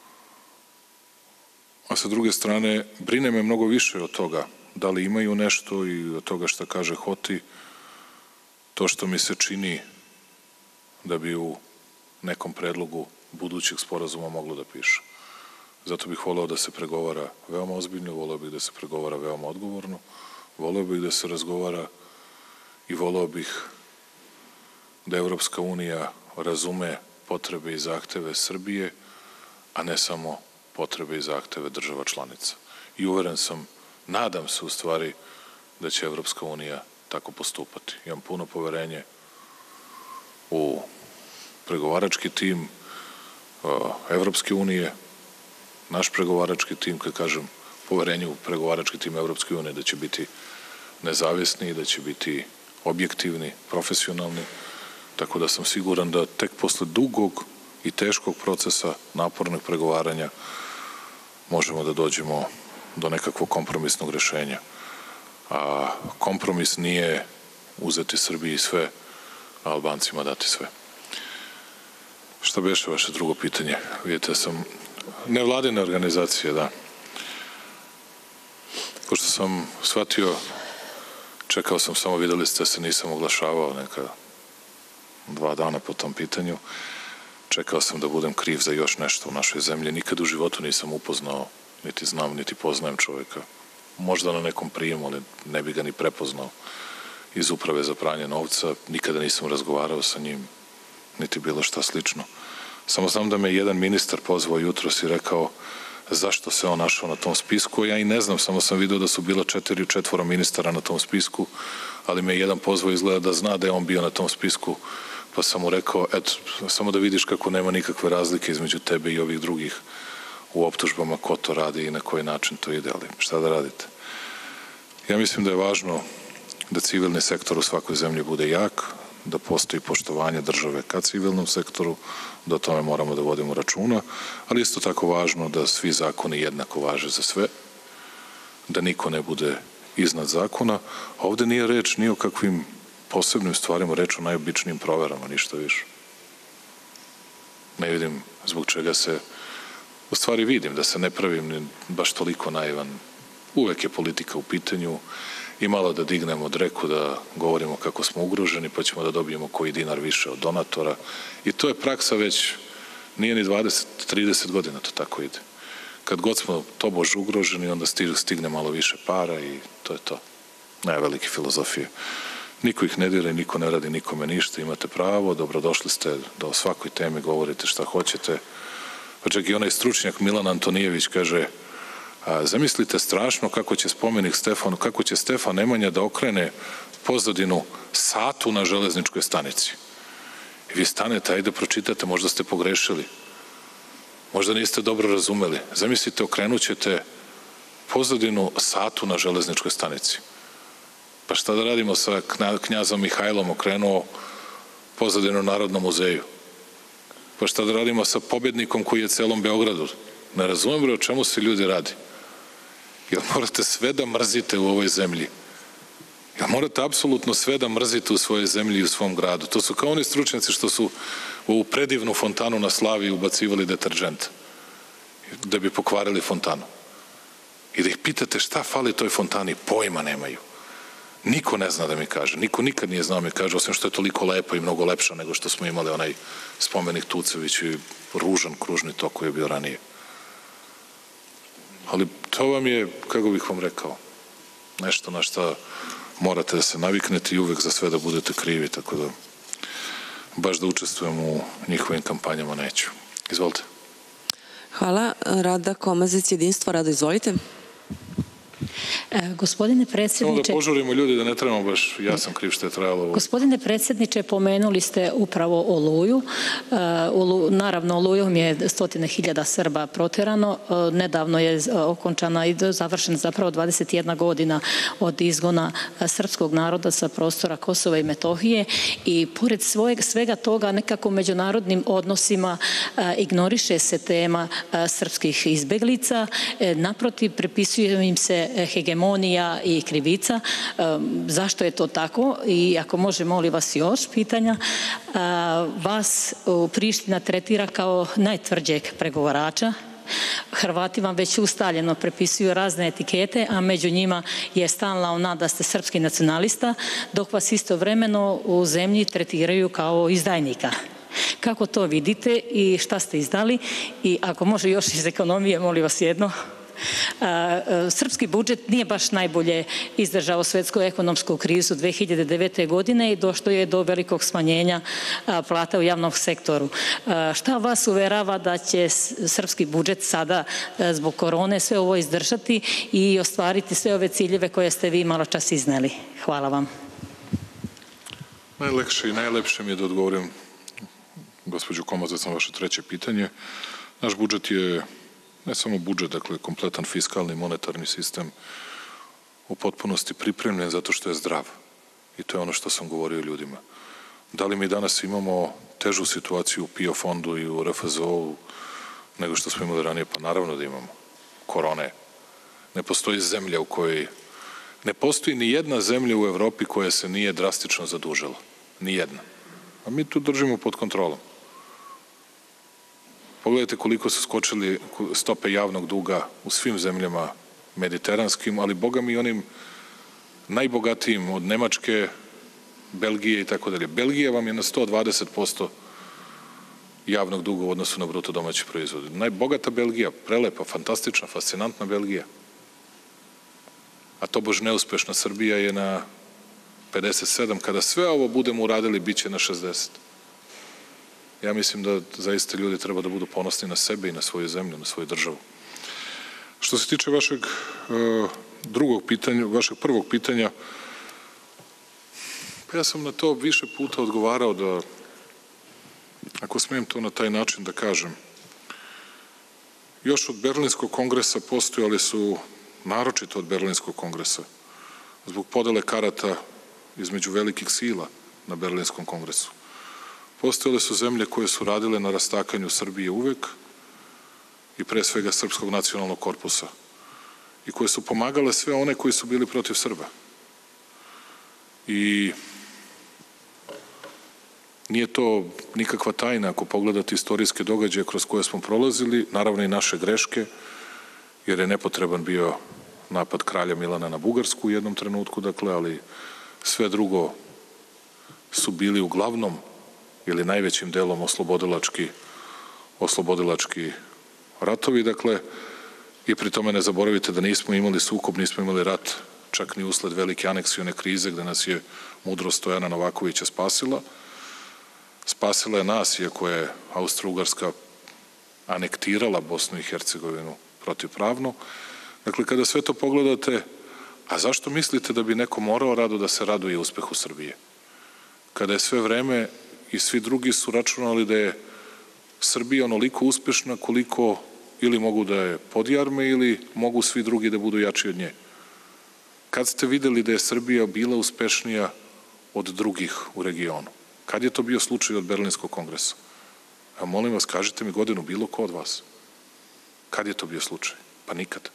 A sa druge strane, brine me mnogo više od toga da li imaju nešto i od toga što kaže Hoti, to što mi se čini da bi u nekom predlogu budućeg sporazuma moglo da piše. Zato bih voleo da se pregovara veoma ozbiljno, voleo bih da se pregovara veoma odgovorno, voleo bih da se razgovara i voleo bih da Evropska unija razume potrebe i zahteve Srbije, a ne samo potrebe i zahteve država članica. I uveren sam, nadam se u stvari, da će Evropska unija tako postupati. Imam puno poverenje u pregovarački tim Evropske unije, naš pregovarački tim, kad kažem poverenje u pregovarački tim Evropske unije, da će biti nezavisni, da će biti objektivni, profesionalni, tako da sam siguran da tek posle dugog i teškog procesa napornog pregovaranja možemo da dođemo do nekakvog kompromisnog rešenja. A kompromis nije uzeti Srbiji sve, a Albancima dati sve. Šta beše vaše drugo pitanje? Vidite, sam nevladine organizacije, da. Pošto sam shvatio, čekao sam samo, videli ste se, nisam oglašavao neka 2 dana po tom pitanju. Čekao sam da budem kriv za još nešto u našoj zemlji. Nikad u životu nisam upoznao, niti znam, niti poznajem čoveka. Možda na nekom prijemu, ali ne bi ga ni prepoznao iz Uprave za pranje novca. Nikada nisam razgovarao sa njim, niti bilo šta slično. Samo znam da me jedan ministar pozvao jutros i rekao zašto se on našao na tom spisku. Ja i ne znam, samo sam vidio da su bilo 4 ministara na tom spisku, ali me jedan pozvao, izgleda da zna da je on bio na tom spisku, pa sam mu rekao, eto, samo da vidiš kako nema nikakve razlike između tebe i ovih drugih u optužbama ko to radi i na koji način to ide, ali šta da radite. Ja mislim da je važno da civilni sektor u svakoj zemlji bude jak, da postoji poštovanje države ka civilnom sektoru, da o tome moramo da vodimo računa, ali isto tako važno da svi zakoni jednako važe za sve, da niko ne bude iznad zakona. Ovde nije reč ni o kakvim posebnim stvarima, reč o najobičnijim proverama, ništa više. Ne vidim zbog čega se, u stvari vidim da se ne pravim baš toliko naivan. Uvek je politika u pitanju i malo da dignemo dreku, da govorimo kako smo ugroženi, pa ćemo da dobijemo koji dinar više od donatora. I to je praksa već, nije ni 20-30 godina to tako ide. Kad god smo tobož ugroženi, onda stigne malo više para i to je to. Ne velike filozofije. Niko ih ne dira i niko ne radi nikome ništa. Imate pravo, dobrodošli ste da o svakoj temi govorite šta hoćete. Pa čak i onaj stručnjak Milan Antonijević kaže, Zamislite strašno kako će spomenik Stefanu, kako će Stefan Nemanja da okrene pozadinu satu na železničkoj stanici. I vi stanete, ajde pročitate, možda ste pogrešili. Možda niste dobro razumeli. Zamislite, okrenut ćete pozadinu satu na železničkoj stanici. Pa šta da radimo sa knjazom Mihajlom, okrenuo pozadinu Narodnom muzeju? Pa šta da radimo sa pobednikom koji je celom Beogradu? Ne razumem o čemu se ljudi radi. Jel morate sve da mrzite u ovoj zemlji? Jel morate apsolutno sve da mrzite u svojoj zemlji i u svom gradu? To su kao oni stručnjaci što su u ovu predivnu fontanu na Slaviji ubacivali deteržent da bi pokvarili fontanu. I da ih pitate šta fali toj fontani, pojma nemaju. Niko ne zna da mi kaže, niko nikad nije znao mi kaže, osim što je toliko lepa i mnogo lepša nego što smo imali onaj spomenik Tuceviću i ružan kružni tok koji je bio ranije. Ali to vam je, kako bih vam rekao, nešto na šta morate da se naviknete i uvek za sve da budete krivi, tako da baš da učestvujem u njihovim kampanjama neću. Izvolite. Hvala. Rada Komazić, Jedinstvo. Rado, izvolite. Gospodine predsjedniče... Samo da požurimo ljudi da ne trebamo baš, ja sam kriv što je trajalo ovo. Gospodine predsjedniče, pomenuli ste upravo Oluju. Naravno, Olujom je 100.000 Srba proterano. Nedavno je okončana i završena zapravo 21 godina od izgona srpskog naroda sa prostora Kosova i Metohije i pored svega toga nekako u međunarodnim odnosima ignoriše se tema srpskih izbeglica. Naprotiv, pripisuju im se hegemonija i krivica. Zašto je to tako? I ako može, molim vas još pitanja. Vas Priština tretira kao najtvrđeg pregovarača. Hrvati vam već ustaljeno prepisuju razne etikete, a među njima je stalna ona da ste srpski nacionalista, dok vas istovremeno u zemlji tretiraju kao izdajnika. Kako to vidite i šta ste izdali? I ako može još iz ekonomije, molim vas jedno. Srpski budžet nije baš najbolje izdržao svetsku ekonomsku krizu 2009. godine i došlo je do velikog smanjenja plata u javnom sektoru. Šta vas uverava da će srpski budžet sada zbog korone sve ovo izdržati i ostvariti sve ove ciljeve koje ste vi malo čas izneli? Hvala vam. Najlakše i najlepše mi je da odgovorim, gospođo Komazac, na vaše treće pitanje. Naš budžet je ne samo budžet, dakle kompletan fiskalni i monetarni sistem u potpunosti pripremljen zato što je zdrav. I to je ono što sam govorio ljudima. Da li mi danas imamo težu situaciju u PIO fondu i u RFZO-u nego što smo imali ranije? Pa naravno da imamo. Korone. Ne postoji zemlja u kojoj... Ne postoji ni jedna zemlja u Evropi koja se nije drastično zadužila. Ni jedna. A mi tu držimo pod kontrolom. Pogledajte koliko su skočili stope javnog duga u svim zemljama mediteranskim, ali boga mi onim najbogatijim od Nemačke, Belgije i tako dalje. Belgija vam je na 120% javnog duga u odnosu na bruto domaći proizvod. Najbogata Belgija, prelepa, fantastična, fascinantna Belgija. A tobož neuspešna Srbija je na 57. Kada sve ovo budemo uradili, bit će na 60. Ja mislim da zaista ljudi treba da budu ponosni na sebe i na svoju zemlju, na svoju državu. Što se tiče vašeg drugog pitanja, vašeg prvog pitanja, pa ja sam na to više puta odgovarao da, ako smijem to na taj način da kažem, još od Berlinskog kongresa postojali su, naročito od Berlinskog kongresa, zbog podele karata između velikih sila na Berlinskom kongresu. Postojale su zemlje koje su radile na rastakanju Srbije uvek i pre svega Srpskog nacionalnog korpusa i koje su pomagale sve one koji su bili protiv Srba. I nije to nikakva tajna ako pogledate istorijske događaje kroz koje smo prolazili, naravno i naše greške, jer je nepotreban bio napad kralja Milana na Bugarsku u jednom trenutku, dakle, ali sve drugo su bili uglavnom ili najvećim delom oslobodilački ratovi, dakle, i pri tome ne zaboravite da nismo imali sukob, nismo imali rat, čak ni usled velike aneksione krize gde nas je mudrost Stojana Novakovića spasila. Spasila je nas, iako je Austro-Ugarska anektirala Bosnu i Hercegovinu protivpravno. Dakle, kada sve to pogledate, a zašto mislite da bi neko morao rado da se raduje uspehu Srbije? Kada je sve vreme i svi drugi su računali da je Srbija onoliko uspešna koliko ili mogu da je podjarme ili mogu svi drugi da budu jači od nje. Kad ste videli da je Srbija bila uspešnija od drugih u regionu? Kad je to bio slučaj od Berlinskog kongresa? A molim vas, kažite mi godinu bilo ko od vas. Kad je to bio slučaj? Pa nikad.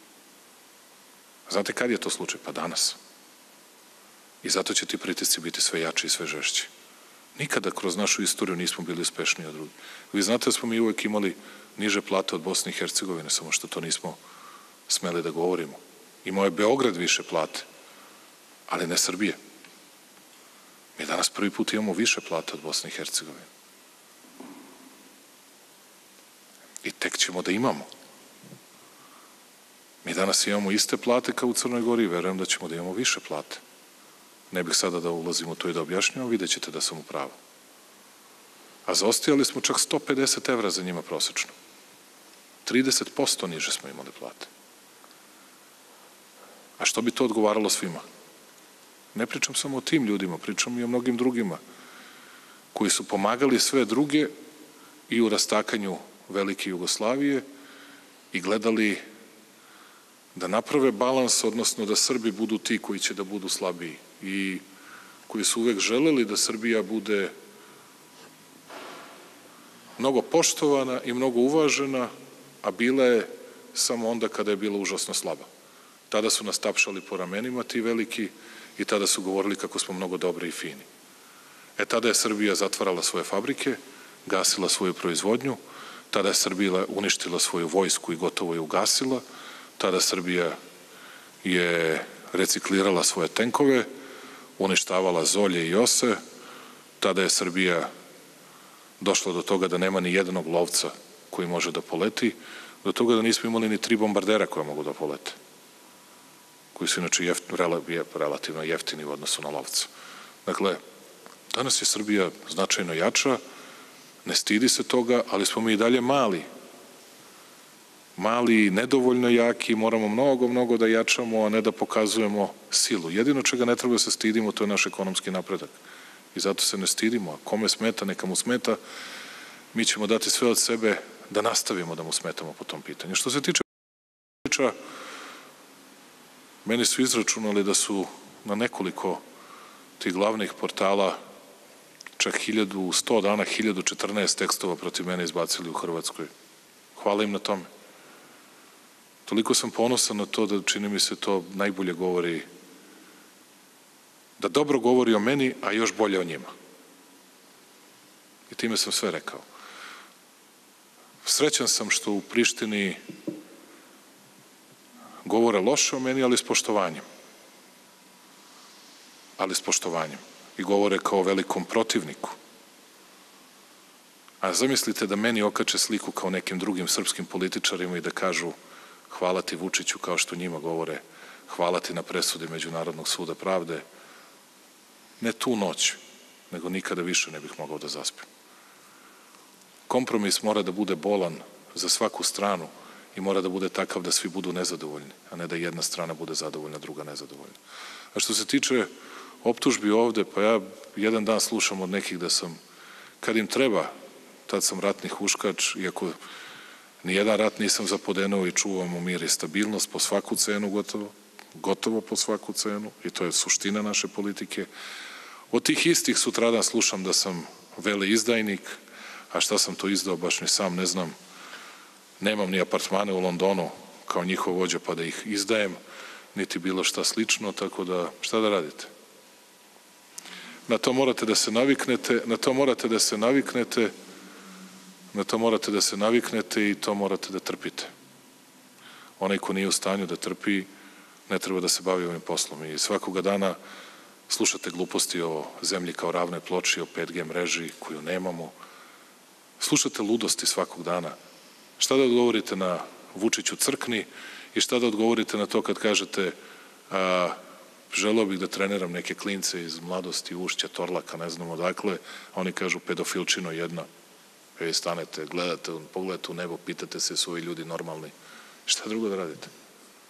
Znate kad je to slučaj? Pa danas. I zato će ti pritisci biti sve jači i sve žešći. Nikada kroz našu istoriju nismo bili uspešniji od drugih. Vi znate da smo mi uvek imali niže plate od Bosne i Hercegovine, samo što to nismo smeli da govorimo. Imao je Beograd više plate, ali ne Srbije. Mi danas prvi put imamo više plate od Bosne i Hercegovine. I tek ćemo da imamo. Mi danas imamo iste plate kao u Crnoj Gori i verujem da ćemo da imamo više plate. Ne bih sada da ulazim u to i da objašnjavam, vidjet ćete da sam u pravu. A zaostajali smo čak 150 evra za njima prosečno. 30% niže smo imali plate. A što bi to odgovaralo svima? Ne pričam samo o tim ljudima, pričam i o mnogim drugima koji su pomagali sve druge i u rastakanju velike Jugoslavije i gledali da naprave balans, odnosno da Srbi budu ti koji će da budu slabiji i koji su uvek želeli da Srbija bude mnogo poštovana i mnogo uvažena, a bila je samo onda kada je bila užasno slaba. Tada su nas tapšali po ramenima ti veliki i tada su govorili kako smo mnogo dobri i fini. Tada je Srbija zatvarala svoje fabrike, gasila svoju proizvodnju, tada je Srbija uništila svoju vojsku i gotovo je ugasila, tada Srbija je reciklirala svoje tenkove, uništavala zolje i ose, tada je Srbija došla do toga da nema ni jednog lovca koji može da poleti, do toga da nismo imali ni 3 bombardera koja mogu da polete, koji su inače relativno jeftini u odnosu na lovca. Dakle, danas je Srbija značajno jača, ne stidi se toga, ali smo mi i dalje mali i nedovoljno jaki, moramo mnogo da jačamo, a ne da pokazujemo silu. Jedino čega ne treba da se stidimo, to je naš ekonomski napredak. I zato se ne stidimo. A kome smeta, neka mu smeta. Mi ćemo dati sve od sebe da nastavimo da mu smetamo po tom pitanju. Što se tiče priča, meni su izračunali da su na nekoliko tih glavnih portala čak 100 dana, 1014 tekstova protiv mene izbacili u Hrvatskoj. Hvala im na tome. Toliko sam ponosan na to da čini mi se to najbolje govori, da dobro govori o meni, a još bolje o njima. I time sam sve rekao. Srećan sam što u Prištini govore loše o meni, ali s poštovanjem. I govore kao o velikom protivniku. A zamislite da meni okače sliku kao nekim drugim srpskim političarima i da kažu hvala ti Vučiću, kao što njima govore hvala ti na presudi Međunarodnog suda pravde. Ne tu noć, nego nikada više ne bih mogao da zaspim. Kompromis mora da bude bolan za svaku stranu i mora da bude takav da svi budu nezadovoljni, a ne da jedna strana bude zadovoljna, druga nezadovoljna. A što se tiče optužbi ovde, pa ja jedan dan slušam od nekih da sam, kad im treba, tad sam ratni huškač, iako nijedan rat nisam zapodenuo i čuvamo mir i stabilnost po svaku cenu, gotovo po svaku cenu, i to je suština naše politike. Od tih istih sutradan slušam da sam veleizdajnik, a šta sam to izdao, baš ni sam ne znam. Nemam ni apartmane u Londonu kao njihov vođa pa da ih izdajem, niti bilo šta slično, tako da šta da radite? Na to morate da se naviknete i to morate da trpite. Onaj ko nije u stanju da trpi, ne treba da se bavi ovim poslom. I svakoga dana slušate gluposti o zemlji kao ravnoj ploči, o 5G mreži koju nemamo. Slušate ludosti svakog dana. Šta da odgovorite na Vučiću crkni i šta da odgovorite na to kad kažete želeo bih da treniram neke klince iz Mladosti, Ušća, Torlaka, ne znam odakle, a oni kažu pedofilčino jedna. Vi stanete, pogledate u nebo, pitate se su ovi ljudi normalni. Šta drugo da radite?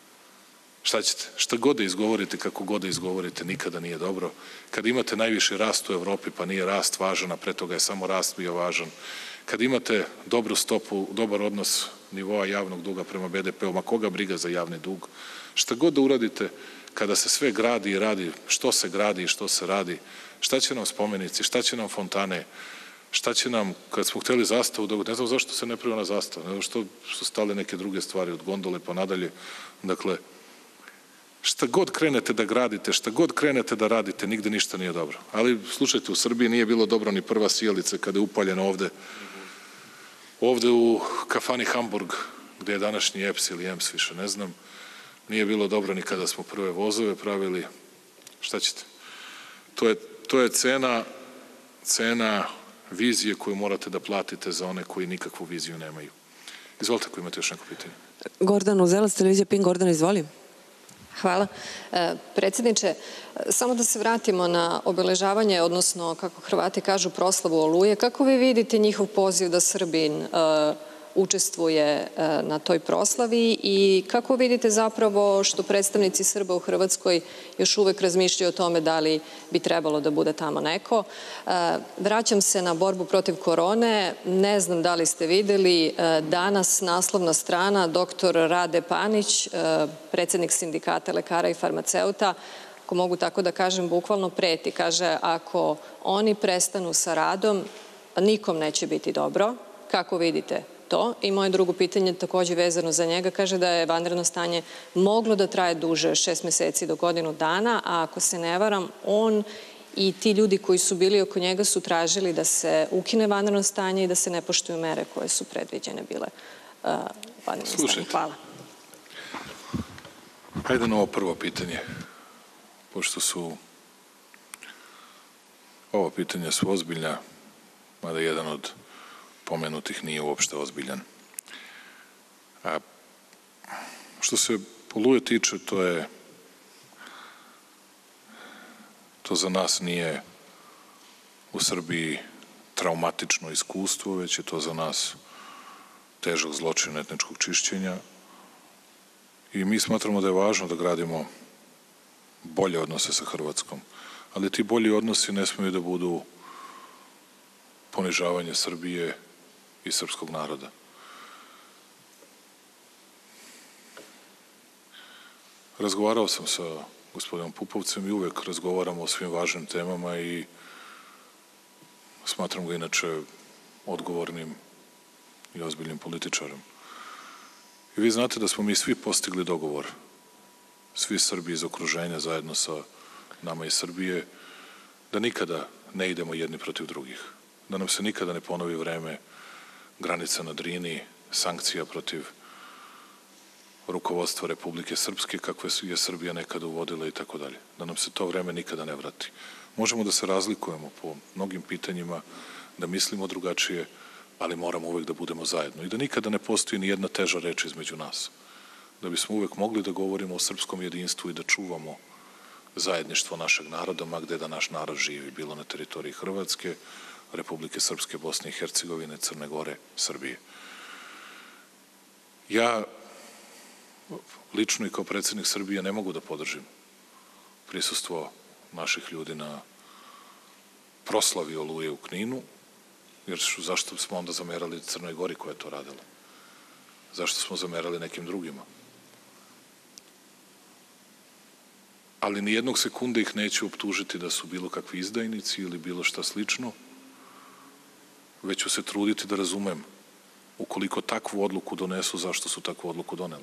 Šta ćete? Šta god da izgovorite, kako god da izgovorite, nikada nije dobro. Kad imate najviši rast u Evropi, pa nije rast važan, a pre toga je samo rast bio važan. Kad imate dobru stopu, dobar odnos nivoa javnog duga prema BDP-u, ma koga briga za javni dug, šta god da uradite, kada se sve gradi i radi, što se gradi i što se radi, šta će nam spomenici, šta će nam fontane, šta će nam, kad smo hteli zastavu, ne znam zašto se ne pravi ona zastava, ne znam što su stale neke druge stvari od gondole pa nadalje. Dakle, šta god krenete da gradite, šta god krenete da radite, nigde ništa nije dobro. Ali, slušajte, u Srbiji nije bilo dobro ni prva sijalica kada je upaljena ovde u kafani Hamburg, gde je današnji EPS ili EMS, više ne znam. Nije bilo dobro ni kada smo prve vozove pravili. Šta ćete? To je cena vizije koju morate da platite za one koji nikakvu viziju nemaju. Izvolite ako imate još neko pitanje. Gordana Uzelac, televizija PIN. Gordana, izvoli. Hvala. Predsjedniče, samo da se vratimo na obeležavanje, odnosno, kako Hrvati kažu, proslavu Oluje. Kako vi vidite njihov poziv da Srbin učestvuje na toj proslavi i kako vidite zapravo što predstavnici Srba u Hrvatskoj još uvek razmišljaju o tome da li bi trebalo da bude tamo neko? Vraćam se na borbu protiv korone. Ne znam da li ste videli, danas naslovna strana, doktor Rade Panić, predsjednik sindikata lekara i farmaceuta, ako mogu tako da kažem, bukvalno preti. Kaže, ako oni prestanu sa radom, nikom neće biti dobro. Kako vidite to? I moje drugo pitanje takođe vezano za njega. Kaže da je vanredno stanje moglo da traje duže, 6 meseci do godinu dana, a ako se ne varam, on i ti ljudi koji su bili oko njega su tražili da se ukine vanredno stanje i da se ne poštuju mere koje su predviđene bile vanredno stanje. Hvala. Hajde na ovo prvo pitanje. Pošto ova pitanja su ozbiljna, mada jedan od pomenutih nije uopšte ozbiljan. Što se Oluje tiče, to za nas nije u Srbiji traumatično iskustvo, već je to za nas težak zločin etničkog čišćenja i mi smatramo da je važno da gradimo bolje odnose sa Hrvatskom, ali ti bolji odnosi ne smiju da budu ponižavanje Srbije i srpskog naroda. Razgovarao sam sa gospodinom Pupovcem i uvek razgovaramo o svim važnim temama i smatram ga inače odgovornim i ozbiljnim političarem. I vi znate da smo mi svi postigli dogovor, svi Srbi iz okruženja zajedno sa nama iz Srbije, da nikada ne idemo jedni protiv drugih, da nam se nikada ne ponovi vreme granica na Drini, sankcija protiv rukovodstva Republike Srpske, kakve je Srbija nekada uvodila i tako dalje. Da nam se to vreme nikada ne vrati. Možemo da se razlikujemo po mnogim pitanjima, da mislimo drugačije, ali moramo uvek da budemo zajedno i da nikada ne postoji ni jedna teža reč između nas. Da bismo uvek mogli da govorimo o srpskom jedinstvu i da čuvamo zajedništvo našeg naroda, ma gde da naš narod živi, bilo na teritoriji Hrvatske, Republike Srpske, Bosne i Hercegovine, Crne Gore, Srbije. Ja lično i kao predsjednik Srbije ne mogu da podržim prisustvo naših ljudi na proslavi Oluje u Kninu, jer zašto smo onda zamerali Crnoj Gori koja je to radila? Zašto smo zamerali nekim drugima? Ali ni jednog sekunde ih neću optužiti da su bilo kakvi izdajnici ili bilo šta slično, već ću se truditi da razumem ukoliko takvu odluku donesu, zašto su takvu odluku doneli.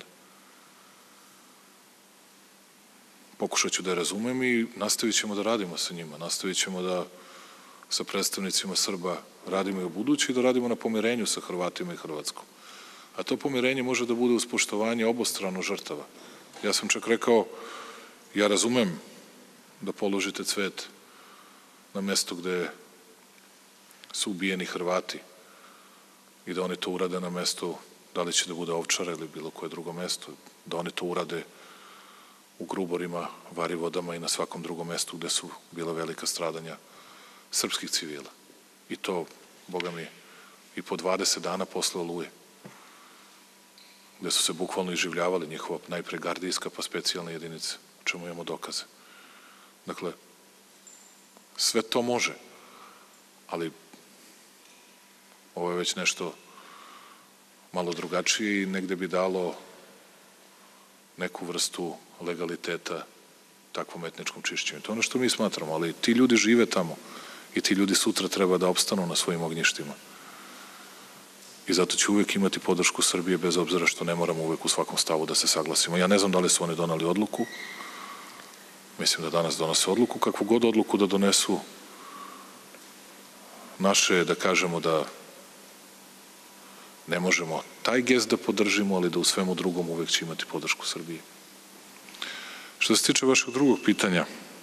Pokušat ću da je razumem i nastavit ćemo da radimo sa njima, nastavit ćemo da sa predstavnicima Srba radimo i u budući i da radimo na pomirenju sa Hrvatima i Hrvatskom. A to pomirenje može da bude uz poštovanje obostrano žrtava. Ja sam čak rekao, ja razumem da položite cvet na mesto gde su ubijeni Hrvati i da oni to urade na mestu, da li će da bude Ovčara ili bilo koje drugo mesto, da oni to urade u Gruborima, Varivodama i na svakom drugom mestu gde su bila velika stradanja srpskih civila. I to, Boga mi, i po 20 dana posle Oluje. gde su se bukvalno iživljavali njihova najpre gardijska pa specijalne jedinice, o čemu imamo dokaze. Dakle, sve to može, ali ovo je već nešto malo drugačije i negde bi dalo neku vrstu legaliteta takvom etničkom čišćenju. To je ono što mi smatramo, ali ti ljudi žive tamo i ti ljudi sutra treba da opstanu na svojim ognjištima. I zato ću uvek imati podršku Srbije, bez obzira što ne moramo uvek u svakom stavu da se saglasimo. Ja ne znam da li su oni donali odluku. Mislim da danas donose odluku. Kakvu god odluku da donesu, naše je da kažemo da ne možemo taj gest da podržimo, ali da u svemu drugom uvek će imati podršku Srbije. Što se tiče vašeg drugog pitanja,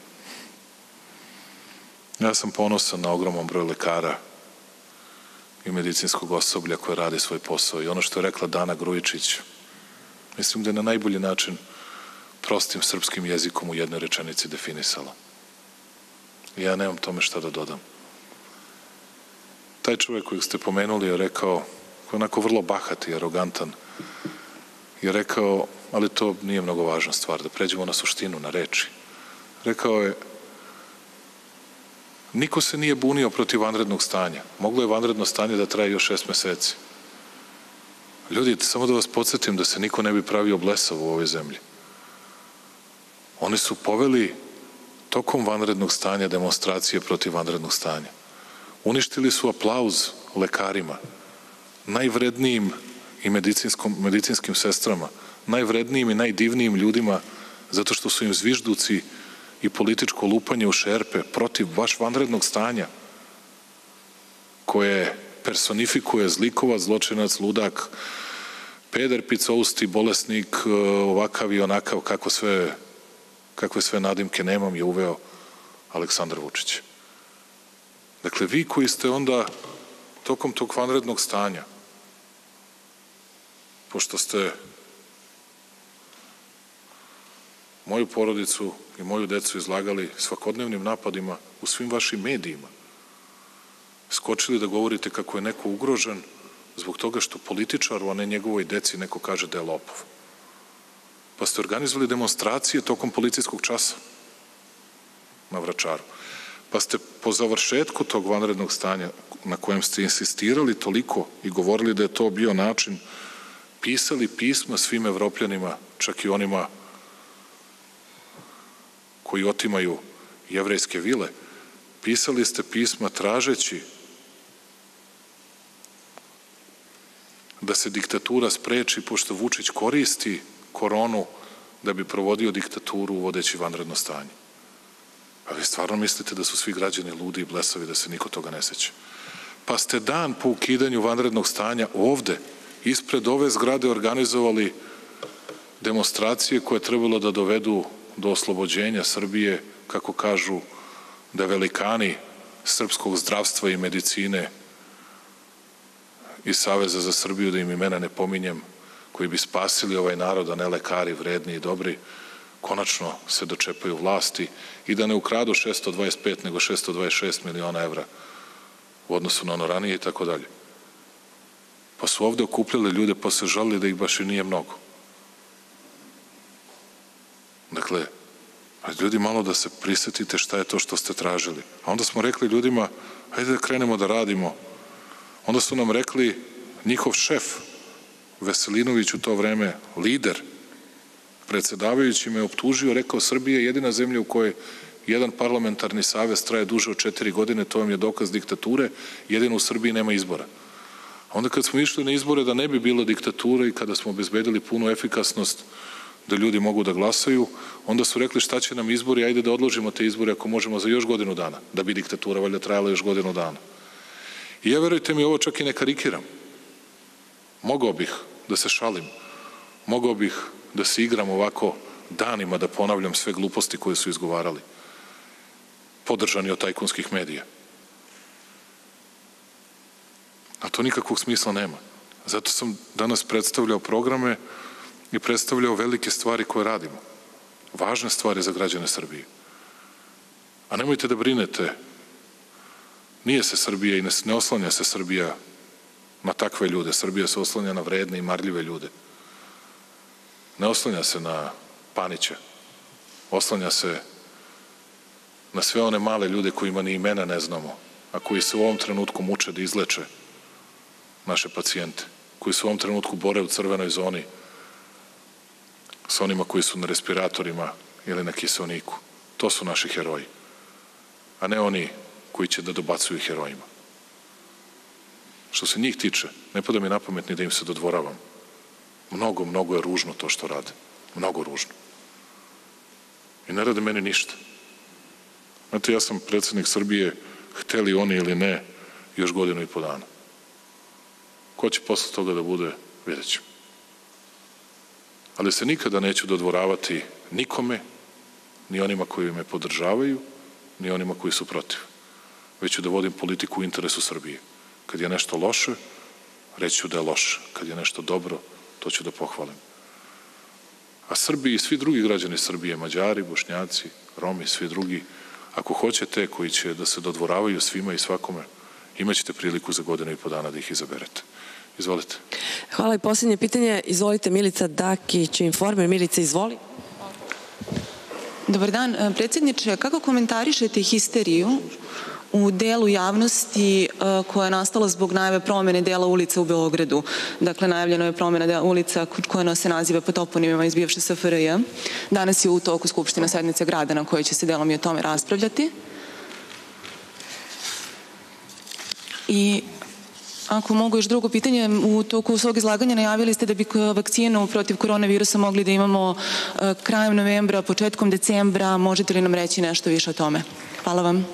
ja sam ponosan na ogroman broj lekara i medicinskog osoblja koje radi svoj posao. I ono što je rekla Dana Grujičić, mislim da je na najbolji način prostim srpskim jezikom u jednoj rečenici definisala. Ja nemam tome šta da dodam. Taj čovjek kojeg ste pomenuli je rekao, koji je onako vrlo bahat i arogantan, je rekao, ali to nije mnogo važna stvar, da pređemo na suštinu, na reči. Rekao je, niko se nije bunio protiv vanrednog stanja. Moglo je vanredno stanje da traje još 6 meseci. Ljudi, samo da vas podsjetim da se niko ne bi pravio blesav u ovoj zemlji. Oni su poveli tokom vanrednog stanja demonstracije protiv vanrednog stanja. Uništili su aplauz lekarima, najvrednijim i medicinskim sestrama, najvrednijim i najdivnijim ljudima, zato što su im zvižduci i političko lupanje u šerpe protiv baš vanrednog stanja, koje personifikuje zlikovac, zločinac, ludak, peder, picousti, bolesnik, ovakav i onakav, kakve sve nadimke nemam, je uveo Aleksandar Vučić. Dakle, vi koji ste onda tokom tog vanrednog stanja, pošto ste moju porodicu i moju decu izlagali svakodnevnim napadima u svim vašim medijima, skočili da govorite kako je neko ugrožen zbog toga što političaru, a ne njegovoj deci, neko kaže da je lopov. Pa ste organizovali demonstracije tokom policijskog časa na Vračaru. Pa ste po završetku tog vanrednog stanja, na kojem ste insistirali toliko i govorili da je to bio način, pisali pisma svim Evropljanima, čak i onima koji otimaju jevrejske vile, pisali ste pisma tražeći da se diktatura spreči, pošto Vučić koristi koronu da bi provodio diktaturu uvodeći vanredno stanje. A vi stvarno mislite da su svi građani ludi i blesavi, da se niko toga ne seća? Pa ste dan po ukidanju vanrednog stanja ovde, ispred ove zgrade, organizovali demonstracije koje je trebalo da dovedu do oslobođenja Srbije, kako kažu, da velikani srpskog zdravstva i medicine iz Saveza za Srbiju, da im imena ne pominjem, koji bi spasili ovaj narod, a ne lekari vredni i dobri, konačno se dočepaju vlasti i da ne ukradu 625 nego 626 miliona evra u odnosu na ono ranije i tako dalje. Pa su ovde okupljali ljude, pa se žalili da ih baš i nije mnogo. Dakle, ljudi, malo da se prisetite šta je to što ste tražili. A onda smo rekli ljudima, hajde da krenemo da radimo. Onda su nam rekli, njihov šef, Veselinović u to vreme, lider, predsedavajući me optužio, rekao, Srbija je jedina zemlja u kojoj jedan parlamentarni savez traje duže od 4 godine, to vam je dokaz diktature, jedino u Srbiji nema izbora. A onda kad smo išli na izbore da ne bi bilo diktature i kada smo obezbedili punu efikasnost da ljudi mogu da glasaju, onda su rekli šta će nam izbori, ajde da odložimo te izbore ako možemo za još godinu dana, da bi diktatura valjda trajala još godinu dana. I ja, verujte mi, ovo čak i ne karikiram. Mogao bih da se šalim, mogao bih da se igram ovako danima, da ponavljam sve gluposti koje su izgovarali, podržani od tajkunskih medija. A to nikakvog smisla nema. Zato sam danas predstavljao programe i predstavljao velike stvari koje radimo. Važne stvari za građane Srbije. A nemojte da brinete, nije se Srbija i ne oslanja se Srbija na takve ljude. Srbija se oslanja na vredne i marljive ljude. ne oslanja se na Panića, oslanja se na sve one male ljude kojima ni imena ne znamo, a koji se u ovom trenutku muče da izleče naše pacijente, koji se u ovom trenutku bore u crvenoj zoni sa onima koji su na respiratorima ili na kiseoniku. To su naši heroji, a ne oni koji će da dobacuju herojima. Što se njih tiče, ne pada mi na pamet ni da im se dodvoravam. Mnogo je ružno to što rade. Mnogo ružno. I ne rade meni ništa. Znate, ja sam predsjednik Srbije, hteli oni ili ne, još 1,5 godinu. Ko će posle toga da bude, vidjet ćemo. Ali se nikada neću dodvoravati nikome, ni onima koji me podržavaju, ni onima koji su protiv. Već ću da vodim politiku u interesu Srbije. Kad je nešto loše, reći ću da je loše. Kad je nešto dobro, to ću da pohvalim. A Srbi i svi drugi građani Srbije, Mađari, Bošnjaci, Romi, svi drugi, ako hoćete, koji će da se dodvoravaju svima i svakome, imaćete priliku za 1,5 godinu da ih izaberete. Izvolite. Hvala i posljednje pitanje. Izvolite, Milica Dakić, Informer. Milica, izvoli. Dobar dan. Predsjedniče, kako komentarišete histeriju u delu javnosti koja je nastala zbog najave promene dela ulica u Beogradu? Dakle, najavljeno je promena dela ulica koja nose nazive po toponimima iz bivše SFRJ. Danas je u toku Skupština sednice grada na kojoj će se delom i o tome raspravljati. I ako mogu još drugo pitanje, u toku svog izlaganja najavili ste da bi vakcinu protiv koronavirusa mogli da imamo krajem novembra, početkom decembra. Možete li nam reći nešto više o tome? Hvala vam.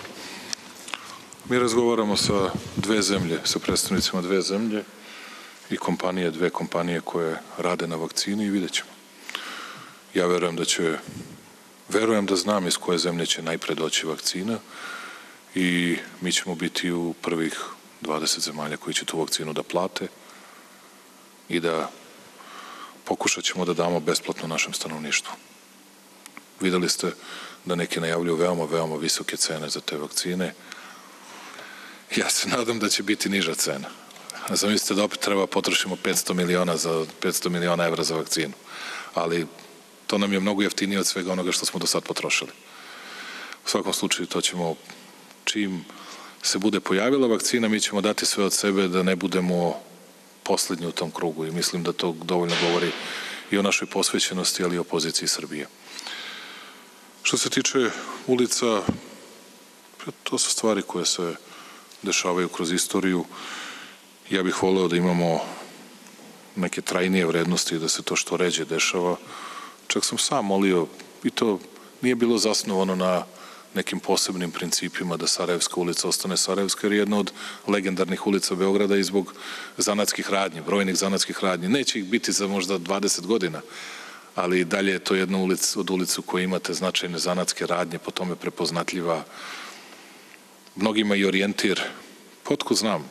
Mi razgovaramo sa 2 zemlje, sa predstavnicima 2 zemlje i kompanije, 2 kompanije koje rade na vakcini i vidjet ćemo. Ja verujem da znam iz koje zemlje će najpre doći vakcina i mi ćemo biti u prvih 20 zemalja koji će tu vakcinu da plate i da pokušat ćemo da damo besplatno našem stanovništvu. Videli ste da neki najavljuju veoma visoke cene za te vakcine. Ja se nadam da će biti niža cena. A zamislite da opet treba potrošimo 500 miliona evra za vakcinu. Ali to nam je mnogo jeftinije od svega onoga što smo do sad potrošili. U svakom slučaju to ćemo, čim se bude pojavila vakcina, mi ćemo dati sve od sebe da ne budemo poslednji u tom krugu i mislim da to dovoljno govori i o našoj posvećenosti, ali i o poziciji Srbije. Što se tiče ulica, to su stvari koje se dešavaju kroz istoriju. Ja bih voleo da imamo neke trajnije vrednosti i da se to što ređe dešava. Čak sam sam molio, i to nije bilo zasnovano na nekim posebnim principima da Sarajevska ulica ostane Sarajevska, jer je jedna od legendarnih ulica Beograda i zbog zanatskih radnji, brojnih zanatskih radnji. Neće ih biti za možda 20 godina, ali dalje je to jedna od ulica u kojoj imate značajne zanatske radnje, po tome prepoznatljiva, mnogima i orijentir. Potko znam.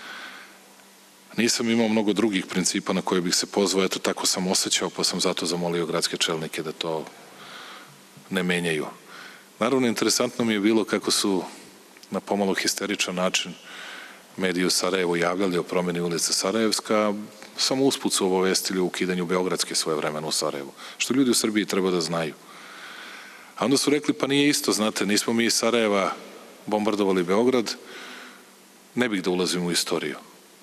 Nisam imao mnogo drugih principa na koje bih se pozvao, eto tako sam osjećao, pa sam zato zamolio gradske čelnike da to ne menjaju. Naravno, interesantno mi je bilo kako su na pomalo histeričan način mediji u Sarajevu javljali o promeni ulice Sarajevska, samo usput su obavestili o ukidanju Beogradske svoje vremena u Sarajevu, što ljudi u Srbiji treba da znaju. A onda su rekli, pa nije isto, znate, nismo mi iz Sarajeva bombardovali Beograd, ne bih da ulazim u istoriju.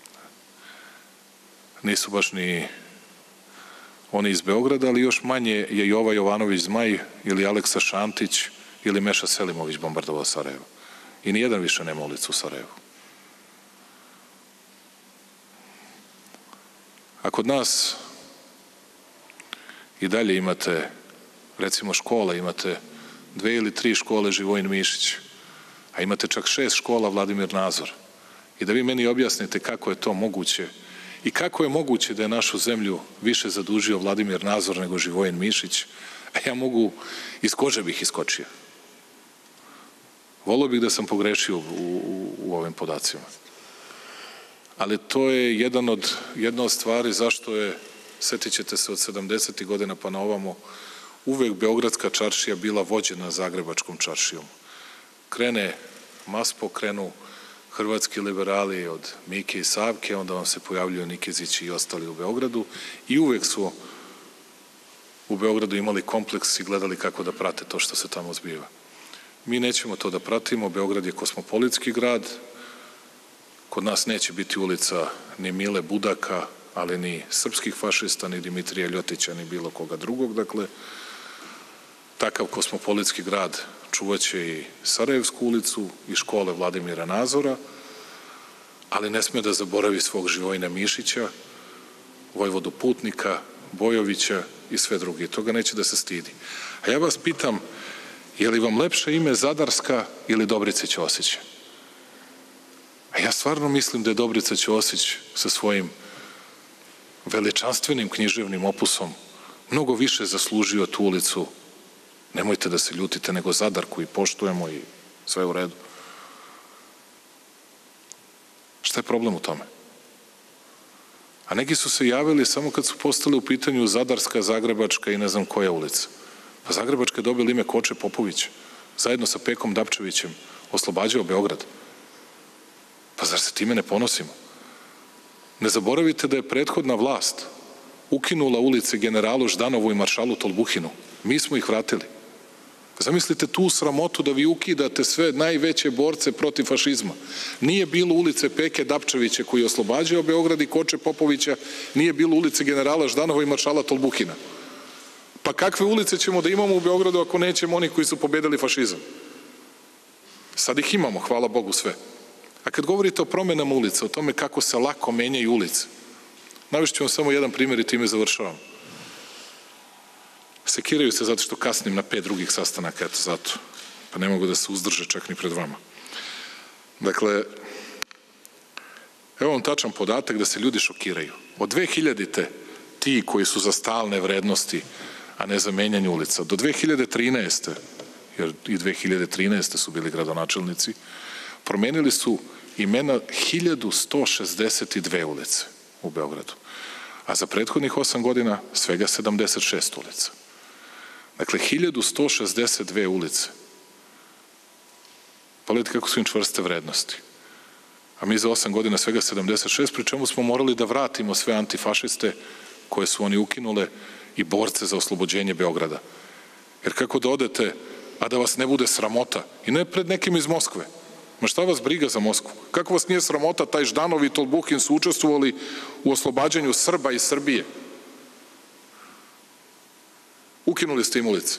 Nisu baš ni oni iz Beograda, ali još manje je Jova Jovanović Zmaj ili Aleksa Šantić ili Meša Selimović bombardovao Sarajevo. I nijedan više nema ulicu u Sarajevu. A kod nas i dalje imate, recimo škola, imate 2 ili 3 škole Živojin Mišić, a imate čak 6 škola Vladimir Nazor. I da vi meni objasnite kako je to moguće i kako je moguće da je našu zemlju više zadužio Vladimir Nazor nego Živojin Mišić, a ja mogu, iz kože bih iskočio. Volio bih da sam pogrešio u ovim podacima. Ali to je jedna od stvari zašto je, setit ćete se od 70. godina pa na ovamo, uvek Beogradska čaršija bila vođena Zagrebačkom čaršijom. Krene Maspo, krenu hrvatski liberali od Mike i Savke, onda vam se pojavljuju Nikezići i ostali u Beogradu i uvek su u Beogradu imali kompleks i gledali kako da prate to što se tamo zbiva. Mi nećemo to da pratimo, Beograd je kosmopolitski grad, kod nas neće biti ulica ni Mile Budaka, ali ni srpskih fašista, ni Dimitrija Ljotića, ni bilo koga drugog. Dakle, takav kosmopolitski grad čuvaće i Sarajevsku ulicu i škole Vladimira Nazora, ali ne sme da zaboravi svog Živojina Mišića, Vojvodu Putnika, Bojovića i sve druge. Toga neće da se stidi. A ja vas pitam, je li vam lepše ime Zadarska ili Dobrice Ćosić? A ja stvarno mislim da je Dobrica Ćosić sa svojim veličanstvenim književnim opusom mnogo više zaslužio tu ulicu. Nemojte da se ljutite, nego Zadarku i poštujemo i sve u redu. Šta je problem u tome? A neki su se javili samo kad su postali u pitanju Zadarska, Zagrebačka i ne znam koja ulica. Pa Zagrebačka je dobila ime Koče Popović, zajedno sa Pekom Dapčevićem, oslobađao Beograd. Pa zar se time ne ponosimo? Ne zaboravite da je prethodna vlast ukinula ulice generalu Ždanovu i maršalu Tolbuhinu. Mi smo ih vratili. Zamislite tu sramotu da vi ukidate sve najveće borce protiv fašizma. Nije bilo ulice Peke Dapčevića koji je oslobađao Beograd i Koče Popovića, nije bilo ulice generala Ždanova i maršala Tolbuhina. Pa kakve ulice ćemo da imamo u Beogradu ako nećemo oni koji su pobedili fašizam? Sad ih imamo, hvala Bogu, sve. A kad govorite o promenama ulica, o tome kako se lako menjaju ulice, navešću vam samo jedan primjer i time završavam. Sekiraju se zato što kasnim na 5 drugih sastanaka, eto zato. Pa ne mogu da se uzdrže čak ni pred vama. Dakle, evo vam tačan podatak da se ljudi šokiraju. Od 2000-te ti koji su za stalne vrednosti, a ne za menjanje ulica, do 2013. jer i 2013. su bili gradonačelnici, promenili su imena 1162 ulice u Beogradu, a za prethodnih 8 godina svega 76 ulica. Dakle, 1162 ulice. Pogledajte kako su im čvrste vrednosti. A mi za 8 godina svega 76, pri čemu smo morali da vratimo sve antifašiste koje su oni ukinule i borce za oslobođenje Beograda. Jer kako da odete, a da vas ne bude sramota, i ne pred nekim iz Moskve. Ma šta vas briga za Moskvu? Kako vas nije sramota, taj Ždanov i Tolbuhin su učestvovali u oslobađanju Srba i Srbije. Ukinuli ste im ulice.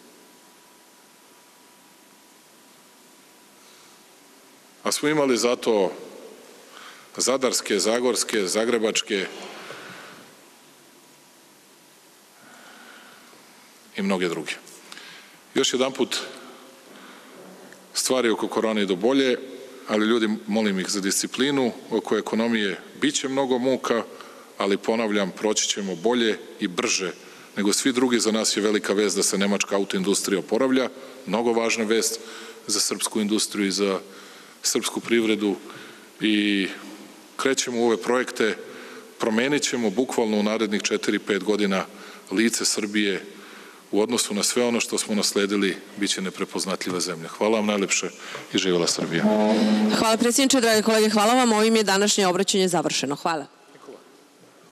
A smo imali zato Zadarske, Zagorske, Zagrebačke i mnoge druge. Još jedan put, stvari oko korone idu bolje, ali ljudi, molim ih za disciplinu, oko ekonomije biće mnogo muka, ali ponavljam, proći ćemo bolje i brže nego svi drugi. Za nas je velika vest da se nemačka autoindustrija oporavlja, mnogo važna vest za srpsku industriju i za srpsku privredu i krećemo u ove projekte, promenit ćemo bukvalno u narednih 4-5 godina lice Srbije u odnosu na sve ono što smo nasledili, bit će neprepoznatljiva zemlja. Hvala vam najlepše i živjela Srbija. Hvala predsjedniče, drage kolege, hvala vam. Ovim je današnje obraćanje završeno. Hvala.